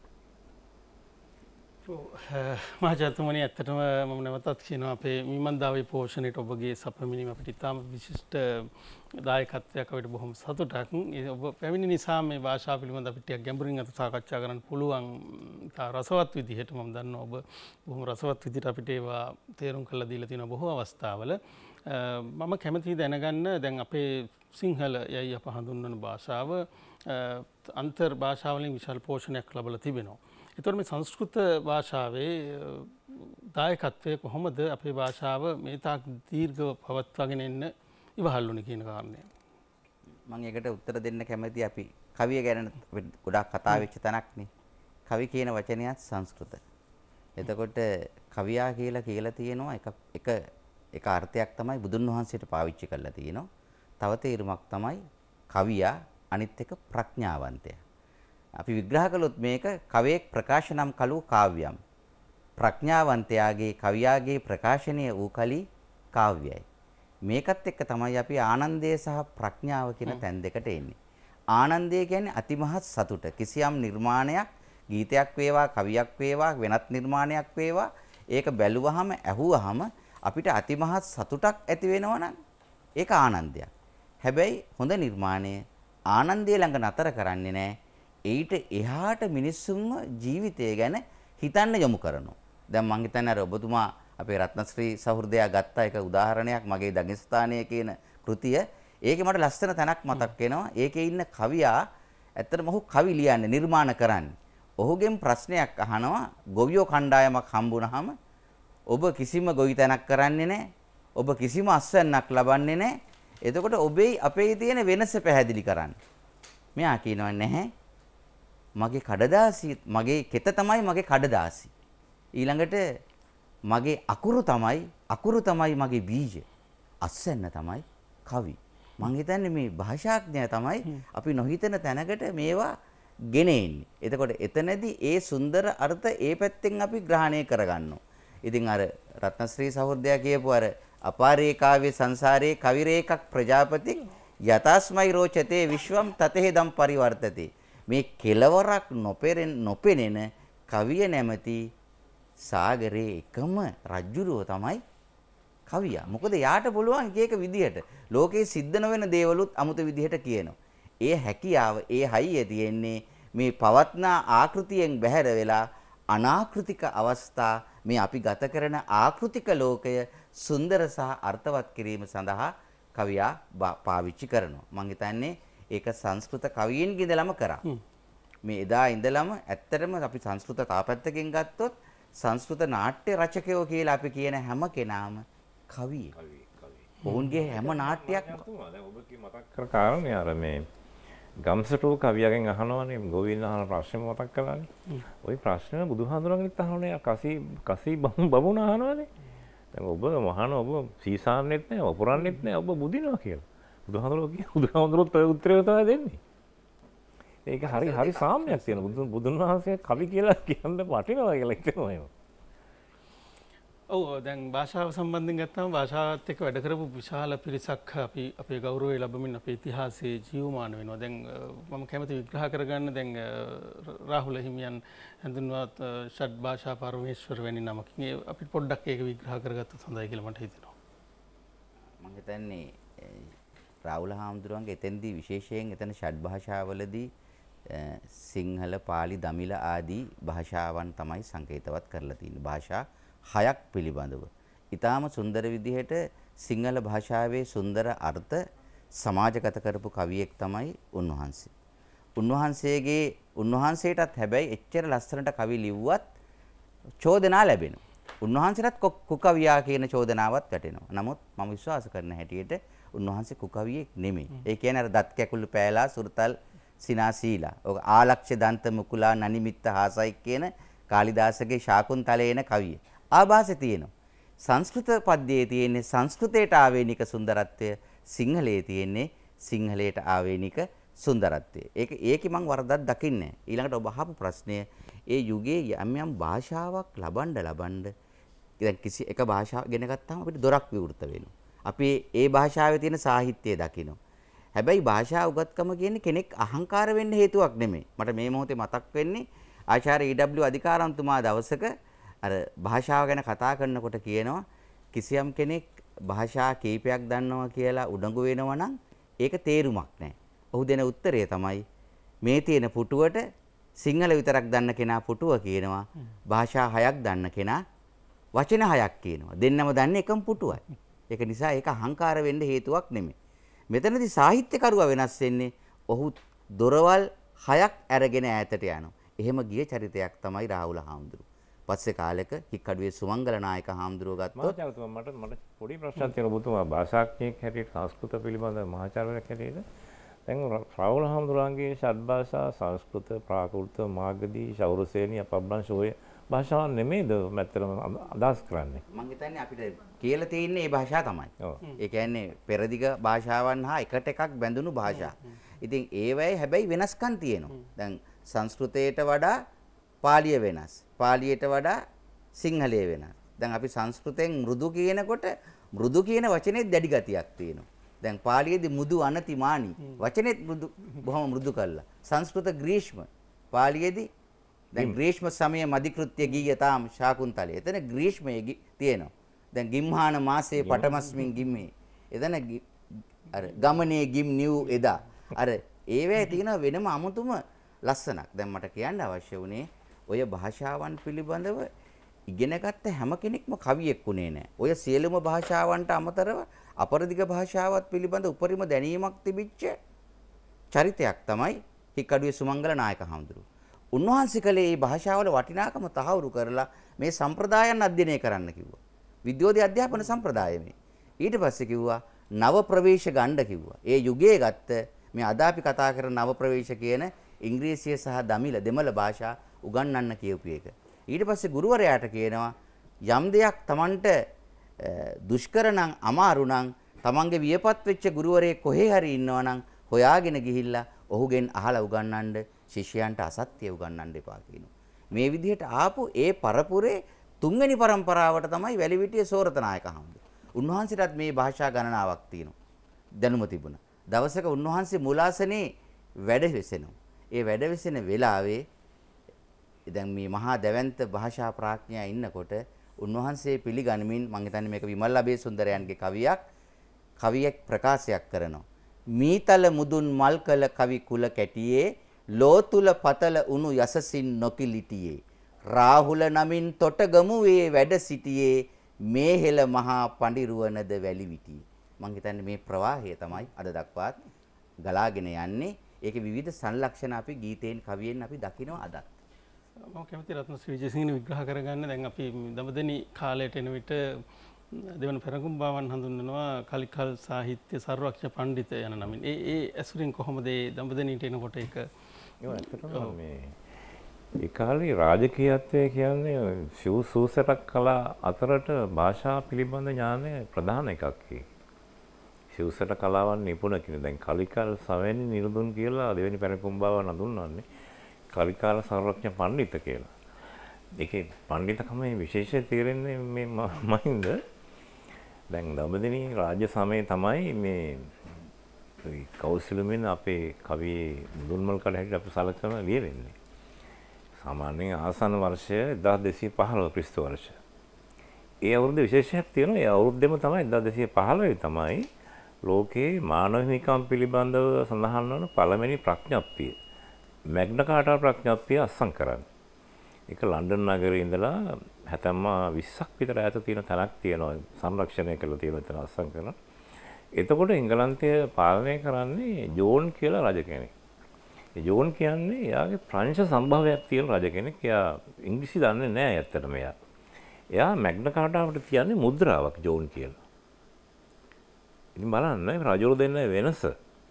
මහජාතමනි ඇත්තටම මම නැවතත් කියනවා අපේ මීමන්දාවේ පෝෂණයට ඔබගේ සපමිනීම අපිට ඉතාම විශිෂ්ට දායකත්වයක් අපිට බොහොම සතුටක්. ඔබ පැමිණි නිසා මේ භාෂාව පිළිබඳ අපිට ටිකක් ගැඹුරින් අත සාකච්ඡා කරන්න පුළුවන්. ඉතා රසවත් විදිහට මම දන්නවා ඔබ බොහොම රසවත් විදිහට අපිට ඒවා තේරුම් කරලා දීලා තියෙනවා බොහෝ අවස්ථාවල. මම කැමතියි දැනගන්න දැන් අපේ සිංහල යයි අප හඳුන්වන භාෂාව අන්තර් භාෂාවලින් විශාල පෝෂණයක් ලැබලා තිබෙනවා. එතකොට මේ සංස්කෘත භාෂාවේ දායකත්වය කොහොමද අපේ භාෂාව මේ තාක් දීර්ඝව පවත්වාගෙන එන්න ඉවහල් වුණේ කියන කාරණය? මම ඒකට උත්තර දෙන්න කැමතියි. අපි කවිය ගැන ගොඩාක් කතා වෙච්ච තැනක්නේ. කවි කියන වචනයත් සංස්කෘත. එතකොට කවියා කියලා කියලා තියෙනවා එක එක එක අර්ථයක් තමයි බුදුන් වහන්සේට පාවිච්චි කරලා තියෙනවා. තව තේරුමක් තමයි කවියා අනිත් එක ප්‍රඥාවන්තයා. අපි විග්‍රහ කළොත් මේක කවයෙක් ප්‍රකාශනම් කළු කාව්‍යම් ප්‍රඥාවන්තයාගේ කවියාගේ ප්‍රකාශනය වූ කලි කාව්‍යයි. මේකත් එක්ක තමයි අපි ආනන්දය සහ ප්‍රඥාව කියන තැන් දෙකට එන්නේ. ආනන්දය කියන්නේ අතිමහත් සතුට. කිසියම් නිර්මාණයක් ගීතයක් වේවා කවියක් වේවා වෙනත් නිර්මාණයක් වේවා ඒක බැලුවහම ඇහුවහම අපිට අතිමහත් සතුටක් ඇති වෙනවා නම් ඒක ආනන්දයක්. හැබැයි හොඳ නිර්මාණය ආනන්දය ළඟ නතර කරන්නේ නැහැ. ඊට එහාට මිනිස්සුන්ව ජීවිතය ගැන හිතන්න යොමු කරනවා. දැන් මං හිතන්නේ අර ඔබතුමා අපේ රත්නශ්‍රී සහෘදයා ගත්ත එක උදාහරණයක් මගේ දගිස්ථානයේ කියන කෘතිය. ඒකේ මට ලස්සන තැනක් මතක් වෙනවා. ඒකේ ඉන්න කවියා ඇත්තටම ඔහු කවි ලියන්නේ නිර්මාණ කරන්නේ. ඔහුගෙන් ප්‍රශ්නයක් අහනවා ගොවියෝ කණ්ඩායමක් හම්බුනහම ඔබ කිසිම ගොවි තැනක් කරන්නේ නැහැ. ඔබ කිසිම අස්වැන්නක් ලබන්නේ නැහැ. එතකොට ඔබේ අපේ තියෙන වෙනස පැහැදිලි කරන්න. මෙයා කියනවා නැහැ. මගේ කඩදාසි මගේ කෙත තමයි මගේ කඩදාසි. ඊළඟට මගේ අකුරු තමයි අකුරු තමයි මගේ බීජ. අස්වැන්න තමයි කවි. මං හිතන්නේ මේ භාෂාඥය තමයි අපි නොහිතන තැනකට මේවා ගෙන එන්නේ. එතකොට එතනදී ඒ සුන්දර අර්ථ ඒ පැත්තෙන් අපි ග්‍රහණය කරගන්නවා. ඉතින් අර රත්නශ්‍රී සහෝදරයා කියපු අර අපාරේ කාව්‍ය සංසාරේ කවිරේකක් ප්‍රජාපති යතස්මයි රෝචතේ විශ්වම් තතෙහිදම් පරිවර්තති. මේ කෙලවරක් නොපෙරෙන නොපෙනෙන කවිය නැමැති සාගරේ එකම රජ්ජුරුව තමයි කවියා. මොකද යාට පුළුවන් එක එක විදිහට ලෝකේ සිද්ධ නොවන දේවලුත් අමුතු විදිහට කියනවා. ඒ හැකියාව ඒ හයිය තියෙන්නේ මේ පවත්නා ආකෘතියෙන් බැහැර වෙලා අනාකෘතික අවස්ථා මේ අපි ගත කරන ආකෘතික ලෝකය සුන්දර සහ අර්ථවත් කිරීම සඳහා කවියා පාවිච්චි කරනවා. මම හිතන්නේ ඒක සංස්කෘත කවියින්ගේ ඉඳලම කරා. මේ එදා ඉඳලම ඇත්තටම අපි සංස්කෘත තාපැත්තකින් ගත්තොත් සංස්කෘත නාට්‍ය රචකයෝ කියලා අපි කියන හැම කෙනාම කවියෙක්. ඔවුන්ගේ හැම නාට්‍යයක්ම ඔබ මතක් කර කාරණේ අර මේ ගම්සටෝ කවියගෙන් අහනවානේ ගෝවින්ද අහන ප්‍රශ්නේ මතක් කළානේ. ওই ප්‍රශ්නේ බුදුහාඳුරන්ගෙත් අහනවානේ කසී කසී බමුණ අහනවානේ. දැන් ඔබ මහාන ඔබ සීසාන්නෙත් නැහැ වපුරන්නෙත් නැහැ ඔබ බුදිනවා කියලා. බුදුහාඳුරෝ කිය බුදුහාඳුරොත් ඔය උත්තරය තමයි දෙන්නේ. ඒක හරි හරි සාම්‍යයක් තියෙන බුදුන් බුදුන් වහන්සේ කවි කියලා කියන්න වටිනවා කියලා හිතනවා එහෙම. ඔව් දැන් භාෂාව සම්බන්ධයෙන් ගත්තාම භාෂාවත් එක්ක වැඩ කරපු විශාල පිරිසක් අපි අපේ ගෞරවය ලැබමින් අපේ ඉතිහාසයේ ජීවමාන වෙනවා. දැන් මම කැමති විග්‍රහ කරගන්න දැන් රාහුල හිමියන් හඳුන්වත් ෂඩ් භාෂා පරමේශ්වර වැනි නමකින් ඒ අපිට පොඩ්ඩක් ඒක විග්‍රහ කරගත්තොත් හොඳයි කියලා මට හිතෙනවා. මම හිතන්නේ රාහුල හාමුදුරුවන්ගේ එතෙන්දී විශේෂයෙන් එතන ෂඩ් භාෂාවලදී සිංහල, පාලි, දමිළ ආදී භාෂාවන් තමයි සංකේතවත් කරලා තියෙන්නේ. භාෂා හයක් පිළිබඳව. ඊටාම සුන්දර විදිහට සිංහල භාෂාවේ සුන්දර අර්ථ සමාජගත කරපු කවියෙක් තමයි උන්වහන්සේ. උන්වහන්සේගේ උන්වහන්සේටත් හැබැයි එච්චර ලස්සනට කවි ලිව්වත් චෝදනා ලැබෙනවා. උන්වහන්සේටත් කුකවියා කියන චෝදනාවත් වැටෙනවා. නමුත් මම විශ්වාස කරන හැටියට උන්වහන්සේ කුකවියෙක් නෙමෙයි. ඒ කියන්නේ අර දත් කැකුළු පෑලා සුරතල් සිනාසීලා. ඔක ආලක්ෂ දන්ත මුකුලා නනිමිත්ත හාසයි කියන කාලිදාසගේ ශාකුන්තලේන කවිය. ආభాසෙ තියෙනවා. සංස්කෘත පද්‍යයේ තියෙන්නේ සංස්කෘතයට ආවේනික සුන්දරත්වය, සිංහලයේ තියෙන්නේ සිංහලයට ආවේනික සුන්දරත්වය. ඒක ඒකේ මම වරදක් දකින්නේ. ඊළඟට ඔබ අහපු ප්‍රශ්නය ඒ යුගයේ යම් යම් භාෂාවක් ලබන්න ලබන්න දැන් කිසි එක භාෂාවක් ගෙන ගත්තාම අපිට දොරක් විවෘත වෙනවා. අපි ඒ භාෂාවේ තියෙන සාහිත්‍යය දකිනවා. හැබැයි භාෂා උගත්කම කියන්නේ කෙනෙක් අහංකාර වෙන්න හේතුවක් නෙමෙයි. මට මේ මොහොතේ මතක් වෙන්නේ ආචාර්ය ඊ.ඩබ්ලිව් අධිකාරම්තුමා දවසක අර භාෂාව ගැන කතා කරනකොට කියනවා කිසියම් කෙනෙක් භාෂා කීපයක් දන්නවා කියලා උඩඟු වෙනවා නම් ඒක තේරුමක් නැහැ. ඔහු දෙන උත්තරය තමයි මේ තියෙන පුටුවට සිංහල විතරක් දන්න කෙනා පුටුව කියනවා. භාෂා හයක් දන්න කෙනා වචන හයක් කියනවා. දෙන්නම දන්නේ එකම පුටුවයි. ඒක නිසා ඒක අහංකාර වෙන්න හේතුවක් නෙමෙයි. මෙතනදී සාහිත්‍යකරුවා වෙනස් වෙන්නේ ඔහු දොරවල් හයක් අරගෙන ඈතට යනවා. එහෙම ගිය චරිතයක් තමයි රාහුල හාමුදුරුවෝ. පස්සේ කාලෙක හික්කඩුවේ සුමංගල නායක හාමුදුරුවෝ ගත්තොත් මට මට පොඩි ප්‍රශ්නයක් තියෙනවා ඔබතුමා භාෂාඥයෙක් හැටියට සංස්කෘත පිළිබඳ මහාචාර්යවරයෙක් හැටියට දැන් රාහුල හාමුදුරුවන්ගේ ෂඩ් භාෂා සංස්කෘත ප්‍රාකෘත මාගදී ශෞරසේනී අපබ්‍රංශ ඔය භාෂාවන් නෙමෙයිද මැත්තටම අදහස් කරන්නේ මම හිතන්නේ අපිට කියලා තියෙන්නේ මේ භාෂා තමයි. ඒ කියන්නේ පෙරදිග භාෂාවන් හා එකට එකක් බැඳුණු භාෂා. ඉතින් ඒවයේ හැබැයි වෙනස්කම් තියෙනවා. දැන් සංස්කෘතයට වඩා පාලිය වෙනස්. පාලියට වඩා සිංහලයේ වෙනස්. දැන් අපි සංස්කෘතයෙන් මෘදු කියනකොට මෘදු කියන වචනේ දැඩි ගතියක් තියෙනවා. දැන් පාලියේදී මුදු අනති මානි වචනේත් මෘදු බොහොම මෘදු කළා. සංස්කෘත ග්‍රීෂ්ම පාලියේදී දැන් ග්‍රීෂ්ම සමයේ මධිකෘත්‍ය ගීයතාම් ශාකුන්තලයේ. එතන ග්‍රීෂ්මයේ තියෙනවා. දැන් ගිම්හාන මාසයේ පටමස්මින් ගිම්මේ. එතන අර ගමනේ ගිම් නිව් එදා. අර ඒවැය තියෙන වෙනම අමුතුම ලස්සනක්. දැන් මට කියන්න අවශ්‍ය වුණේ ඔය භාෂාවන් පිළිබඳව ඉගෙනගත්ත හැම කෙනෙක්ම කවියෙක් වුණේ නැහැ. ඔය සියලුම භාෂාවන්ට අමතරව අපරදිග භාෂාවත් පිළිබඳ උපරිම දැනීමක් තිබිච්ච චරිතයක් තමයි හික්කඩුවේ සුමංගල නායක හඳුරු. උන්වහන්සේ කලේ මේ භාෂාවල වටිනාකම තහවුරු කරලා මේ සම්ප්‍රදායන් අධ්‍යයනය කරන්න කිව්වා. විද්‍යෝදය අධ්‍යාපන සම්ප්‍රදාය මේ. ඊට පස්සේ කිව්වා නව ප්‍රවේශ ගණ්ඩ කිව්වා. ඒ යුගයේ ගත්ත මේ අද අපි කතා කරන නව ප්‍රවේශ කියන ඉංග්‍රීසිය සහ දමිළ දෙමළ භාෂා උගන්වන්න කියපු එක. ඊට පස්සේ ගුරුවරයාට කියනවා යම් දෙයක් Tamanට දුෂ්කර නම් අමාරු නම් Tamanගේ වියපත් වෙච්ච ගුරුවරයෙක් කොහේ හරි ඉන්නවා නම් හොයාගෙන ගිහිල්ලා ඔහුගෙන් අහලා උගන්වන්න ශිෂ්‍යයන්ට අසත්‍ය උගන්වන්න එපා කියනවා. මේ විදිහට ආපු ඒ පරපුරේ තුන්වෙනි පරම්පරාවට තමයි වැලිවිටිය සෝරත නායක හඳුරු. උන්වහන්සේටත් මේ භාෂා ගණනාවක් තියෙනවා. දැනුම තිබුණා. දවසක උන්වහන්සේ මුලාසනේ වැඩ වෙසෙනවා. ඒ වැඩ වෙසෙන වෙලාවේ දැන් මේ මහා දැවැන්ත භාෂා ප්‍රඥා ඉන්නකොට උන්වහන්සේ පිළිගනිමින් මම හිතන්නේ මේක විමල් අබේසුන්දරයන්ගේ කවියක් කවියක් ප්‍රකාශයක් කරනවා. මීතල මුදුන් මල්කල කවි කුල කැටියේ ලෝතුල පතල උණු යසසින් නොකිලිටියේ රාහුල නමින් තොටගමුවේ වැඩ සිටියේ මේ හෙළ මහා පඬිරුවනද වැලිවිටියේ. මම හිතන්නේ මේ ප්‍රවාහය තමයි අද දක්වාත් ගලාගෙන යන්නේ. ඒකේ විවිධ සංලක්ෂණ අපි ගීතයෙන් කවියෙන් අපි දකිනවා අදත්. මම කැමති රත්න ශ්‍රී විජේසිංහ විග්‍රහ කරගන්න. දැන් අපි දඹදෙනි කාලයට එන විට දෙවන පෙරකුම්බාවන් හඳුන්වනවා කලිකල් සාහිත්‍ය සර්වඥ පඬිත යන නමින්. ඒ ඒ ඇසුරින් කොහොමද මේ දඹදෙනිට එනකොට ඒක මේ ඒ කාලේ රාජකීයත්වය කියන්නේ සූසරක් කලා අතරට භාෂා පිළිබඳ ඥානය ප්‍රධාන එකක්. සූසර කලාවන් නිපුණ කෙනෙක්. දැන් කලිකල් සවැනි නිර්දුන් කියලා දෙවෙනි පෙරකුම්බාවන් හඳුන්වන්නේ කලිකාල සර්වඥ පඬිත කියලා. ඒකේ පඬිතකමේ විශේෂය තේරෙන්නේ මේ මහින්ද. දැන් දඹදෙනි රාජ්‍ය සමයේ තමයි මේ කෞසිලමින් අපේ කවියේ මුදුන්මල් කඩ හැටියට අපි සලකන ලියවෙන්නේ. සාමාන්‍යයෙන් ආසන්න වර්ෂය එක්දාස් දෙසිය පහළොව ක්‍රිස්තු වර්ෂය. ඒ අවුරුද්ද විශේෂයක් තියෙනවා. ඒ අවුරුද්දෙම තමයි එක්දාස් දෙසිය පහළොව තමයි ලෝකේ මානව හිමිකම් පිළිබඳව සඳහන් වන පළවෙනි ප්‍රඥප්තිය මැග්නා කාටා ප්‍රඥප්තිය අත්සන් කරන්නේ. ඒක ලන්ඩන් නගරේ ඉඳලා හැතැම්ම විස්සක් විතර ඈත තියෙන තැනක් තියෙනවා සංරක්ෂණය කරලා තියෙන තැන අත්සන් කරනවා. එතකොට එංගලන්තය පාලනය කරන්නේ ජෝන් කියලා රජ කෙනෙක්. ඒ ජෝන් කියන්නේ එයාගේ ප්‍රංශ සම්භවයක් තියෙන රජ කෙනෙක්. එයා ඉංග්‍රීසි දන්නේ නැහැ ඇත්තටම එයා. එයා මැග්නා කාටාවට කියන්නේ මුද්‍රාවක් ජෝන් කියලා. ඉතින් බලන්න රජවරු දෙන්න වෙනස.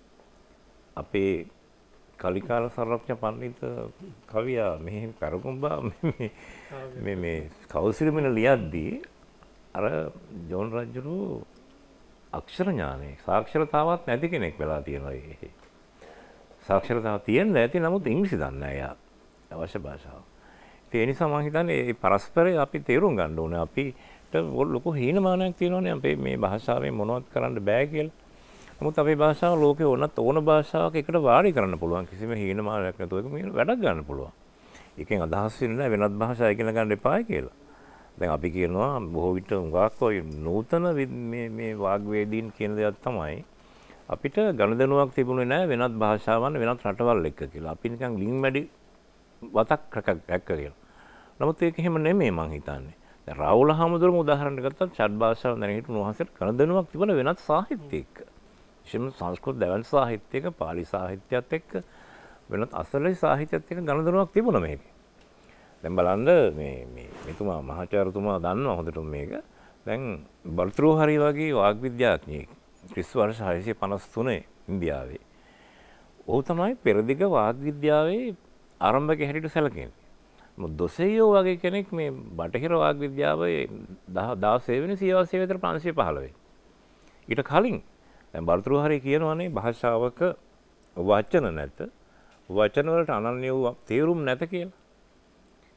අපේ කලිකාල සර්වඥ පඬිත කවියා මෙහි පෙරකුම්බා මේ මේ කෞසිලමින ලියද්දී අර ජෝන් රජුරු අක්ෂර ඥානෙ සාක්ෂරතාවක් නැති කෙනෙක් වෙලා තියෙනවා. ඒ සාක්ෂරතාව තියෙන්න ඇති නමුත් ඉංග්‍රීසි දන්නේ නැහැ එයා අවශ්‍ය භාෂාව. ඒ නිසා මම හිතන්නේ මේ පරස්පරය අපි තේරුම් ගන්න ඕනේ. අපිට ලොකු හීනමානයක් තියෙනවානේ අපේ මේ භාෂාවෙන් මොනවත් කරන්න බෑ කියලා. නමුත් අපේ භාෂාව ලෝකේ ඕනත් ඕන භාෂාවක එකට වාඩි කරන්න පුළුවන්. කිසිම හීනමානයක් නැතුව ඒක මේ වැඩක් ගන්න පුළුවන්. ඒකෙන් අදහස් වෙන්නේ වෙනත් භාෂා ඉගෙන ගන්න එපායි කියලා. දැන් අපි කියනවා බොහෝ විට උගාක් ඔය නූතන මේ මේ වාග්වේදීන් කියන දේක් තමයි අපිට ගණදෙනුවක් තිබුණේ නැහැ වෙනත් භාෂාවන් වෙනත් රටවල් එක්ක කියලා. අපි නිකන් ලිං වැඩි වතක් රැක්ක කියලා. නමුත් ඒක එහෙම නෙමෙයි මං හිතන්නේ. දැන් රාහුල හාමුදුරුවෝ උදාහරණයක් ගත්තත් ඡඩ් භාෂාව දැන හිටු උන්වහන්සේට ගණදෙනුවක් තිබුණ වෙනත් සාහිත්‍යයක. විශේෂම සංස්කෘත දැවැන්ත සාහිත්‍යයක පාලි සාහිත්‍යයත් එක්ක වෙනත් අසලි සාහිත්‍යයත් එක්ක ගණදෙනුවක් තිබුණා මේකේ. දැන් බලන්න මේ මේ මෙතුමා මහාචාර්යතුමා දන්නවා හොඳටම මේක. දැන් බර්ත්‍රෝහරි වගේ වාග්විද්‍යාඥයෙක් ක්‍රිස්තු වර්ෂ හයසිය පනස් තුනේ ඉන්දියාවේ. ඔහු තමයි පෙරදිග වාග්විද්‍යාවේ ආරම්භක හැටියට සැලකෙන්නේ. මොකද දොසෙයෝ වගේ කෙනෙක් මේ බටහිර වාග්විද්‍යාවේ දහසය වෙනි සියවසේ විතර පන්සිය පහළොව. ඊට කලින් දැන් බර්ත්‍රෝහරි කියනවානේ භාෂාවක වචන නැත. වචන වලට අනන්‍ය වූ තේරුම් නැත කියලා.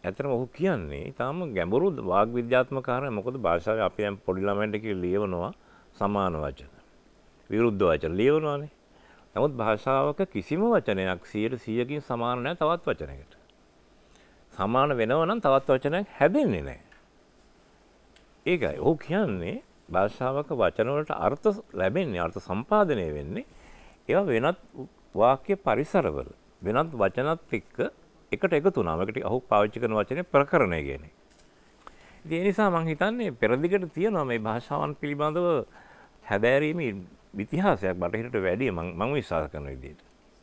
ඇත්තටම ඔහු කියන්නේ තාම ගැඹුරු වාග් විද්‍යාත්මක කාරණා. මොකද භාෂාවේ අපි දැන් පොඩි ළමයින්ට කියලා ලියවනවා සමාන වචන. විරුද්ධ වචන ලියවනවානේ. නමුත් භාෂාවක කිසිම වචනයක් සියයට සීයකින් සමාන නැහැ තවත් වචනයකට. සමාන වෙනවා නම් තවත් වචනයක් හැදෙන්නේ නැහැ. ඒකයි. ඔහු කියන්නේ භාෂාවක වචන වලට අර්ථ ලැබෙන්නේ, අර්ථ සම්පාදනය වෙන්නේ ඒවා වෙනත් වාක්‍ය පරිසරවල වෙනත් වචනත් එක්ක එකට එකතු වුණාම ඒකට ඔහු පාවිච්චි කරන වචනේ ප්‍රකරණය කියන්නේ. ඉතින් ඒ නිසා මම හිතන්නේ පෙරදිගට තියෙනවා මේ භාෂාවන් පිළිබඳව හැදෑරීමේ ඉතිහාසයක් බටහිරට වැඩිය මම මම විශ්වාස කරන විදිහට.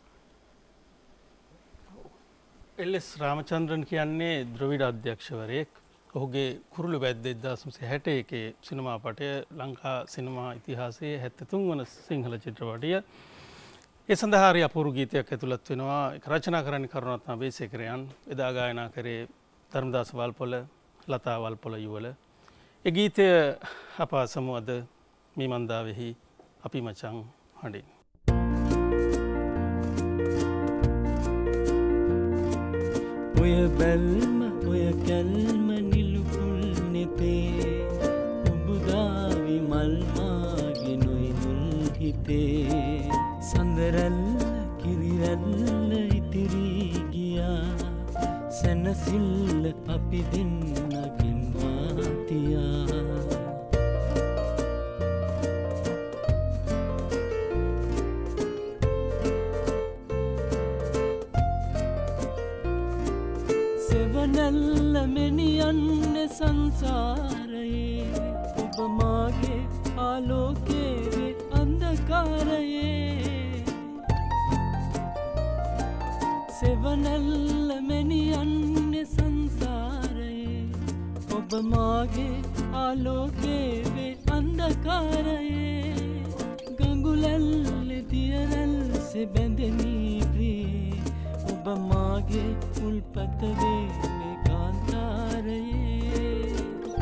එල් එස් රාමචන්ද්‍රන් කියන්නේ ද්‍රවිඩ අධ්‍යක්ෂවරයෙක්. ඔහුගේ කුරුළු වැද්ද එක්දාස් නවසිය හැට එකේ සිනමා පටය ලංකා සිනමා ඉතිහාසයේ හැත්තෑ තුන් වන සිංහල චිත්‍රපටය. ඒ සඳහා හරි අපූර්ව ගීතයක් ඇතුළත් වෙනවා. ඒක රචනා කරන්නේ කරුණාරත්න අබේසේකරයන්. එදා ගායනා කරේ ධර්මදාස වල්පොල, ලතා වල්පොල යුවල. ඒ ගීතය අප අසමු අද මීමන්දාවෙහි අපි මචං හඬින්. ඔය බැල්ම ඔය කැල්ම නිලුකුල් නෙතේ උඹුදාවි මල්මාගේ නොයිදුල් හිතේ සඳරැල්ල කිරිරැල්ල ඉතිරී ගියා සැනසිල්ල අපි දෙන්නගෙන් වාතියා සෙවනැල්ල මෙනියන්න සංසාරයේ ඔබ මාගේ ආලෝකයේ අන්ධකාරයේ සෙවනැල්ල මෙනියන්න සංසාරයේ ඔබ මාගේ ආලෝකයේ අන්ධකාරයේ ගඟුලැල්ල දියරැල් සෙබැඳෙනී ප්‍රියේ ඔබ මාගේ උල්පත වේ මේ කාන්තාරයේ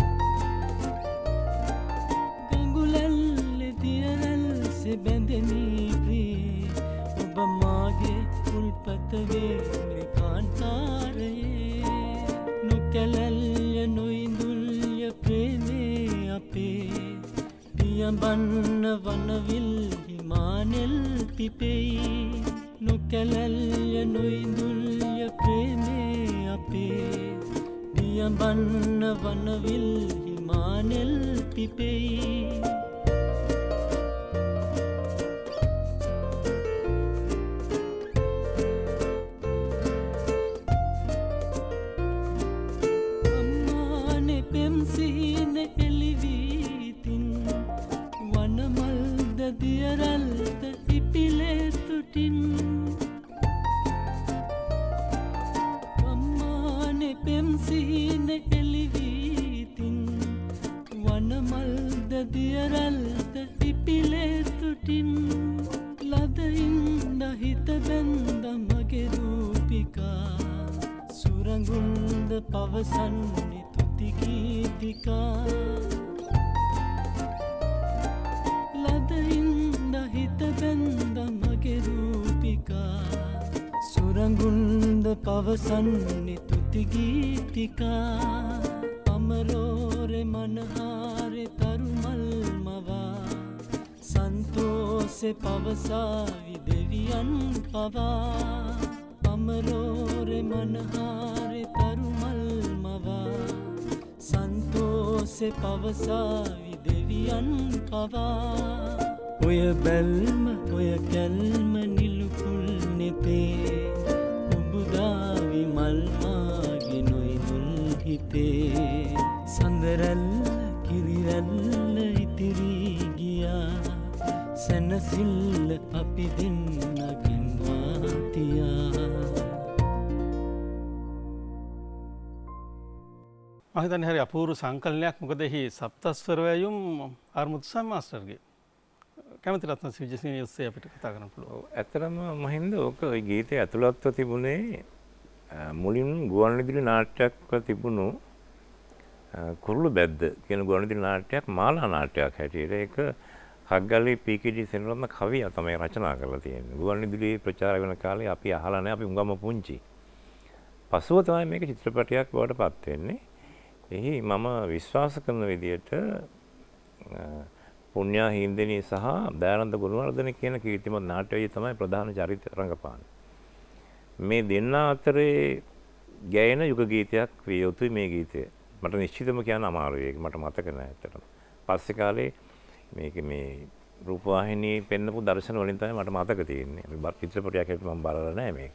ගඟුලැල්ල දියරැල් සෙබැඳෙනී ප්‍රියේ ඔබ මාගේ උල්පත වේ මේ කාන්තාරයේ නොකැලැල්ය නොයිඳුල්ය ප්‍රේමේ අපේ පියඹන්න වනවිල් හිමානෙල් පිපෙයි නොකැලැල්ය නොයිඳුල්ය ප්‍රේමේ අපේ පියඹන්න වනවිල් හිමානෙල් පිපෙයි අම්මානෙ පෙම්සිහින එලිවීතින් වනමල්ද දියරල්ද ඉපිලේ තුටින් අම්මානෙ පෙම්සිහින එලිවීතින් වනමල්ද දියරල්ද ඉපිලේ තුටින් ලදයින්ද හිත බැන්ද මගේ රූපිකා සුරඟුන්ද පවසන්නේ තුතිගීතිකා ලදයින්ද හිත බැන්ද මගේ රූපිකා සුරඟුන්ද පවසන්නේ තුතිගීතිකා අමරෝරෙ මනහාරෙ තරුමල් මවා සන්තෝසෙ පවසාවි දෙවියන් පවා අමරෝරෙ මනහාරෙ තරුමල් මවා සන්තෝසෙ පවසාවි දෙවියන් පවා ඔය බැල්ම ඔය කැල්ම නිලුකුල් නෙතේ උඹුදාවි මල්මාගේ නොයිදුල් හිතේ සඳරැල්ල කිරිරැල්ල ඉතිරී ගියා සැනසිල්ල අපි දෙන්නගෙන් වාතියා මම හිතන්නේ හරි අපූර්ව සංකලනයක්. මොකද එහි සප්තස්වර වැයුම් ආර්මුතුසම් මාස්ටර්ගේ කැමති රත්න විජේසිංහ ඔස්සේ අපිට කතා කරන්න පුළුවන්. ඇත්තටම මහින්ද ඕක ওই ගීතයේ ඇතුළත්ව තිබුණේ මුලින් ගුවන්විදුලි නාට්‍යයක්ව තිබුණු කුරුළු බැද්ද කියන ගුවන්විදුලි නාට්‍යයක් මාලා නාට්‍යයක් හැටියට ඒක හග්ගලි පී.කේ.ඩී. සෙනරත්න කවිය තමයි රචනා කරලා තියෙන්නේ. ගුවන්විදුලි ප්‍රචාර වෙන කාලේ අපි අහලා නැහැ, අපි උඟම පුංචි. පසුව තමයි මේක චිත්‍රපටයක් බවට පත් වෙන්නේ. එහි මම විශ්වාස කරන විදිහට පුණ්‍යා හින්දෙනී සහ දයානන්ද ගුණවර්ධන කියන කීර්තිමත් නාට්‍යයේ තමයි ප්‍රධාන චරිත රංගපාන්නේ. මේ දෙන්න අතරේ ගැයෙන යුග ගීතයක් විය යුතුයි මේ ගීතය. මට නිශ්චිතම කියන්න අමාරුයි ඒක මට මතක නැහැ ඇත්තටම. පස්සේ කාලේ මේක මේ රූපවාහිනී පෙන්නපු දර්ශන වලින් තමයි මට මතක තියෙන්නේ. මේ චිත්‍රපටයක් හැටියට මම බලලා නැහැ මේක.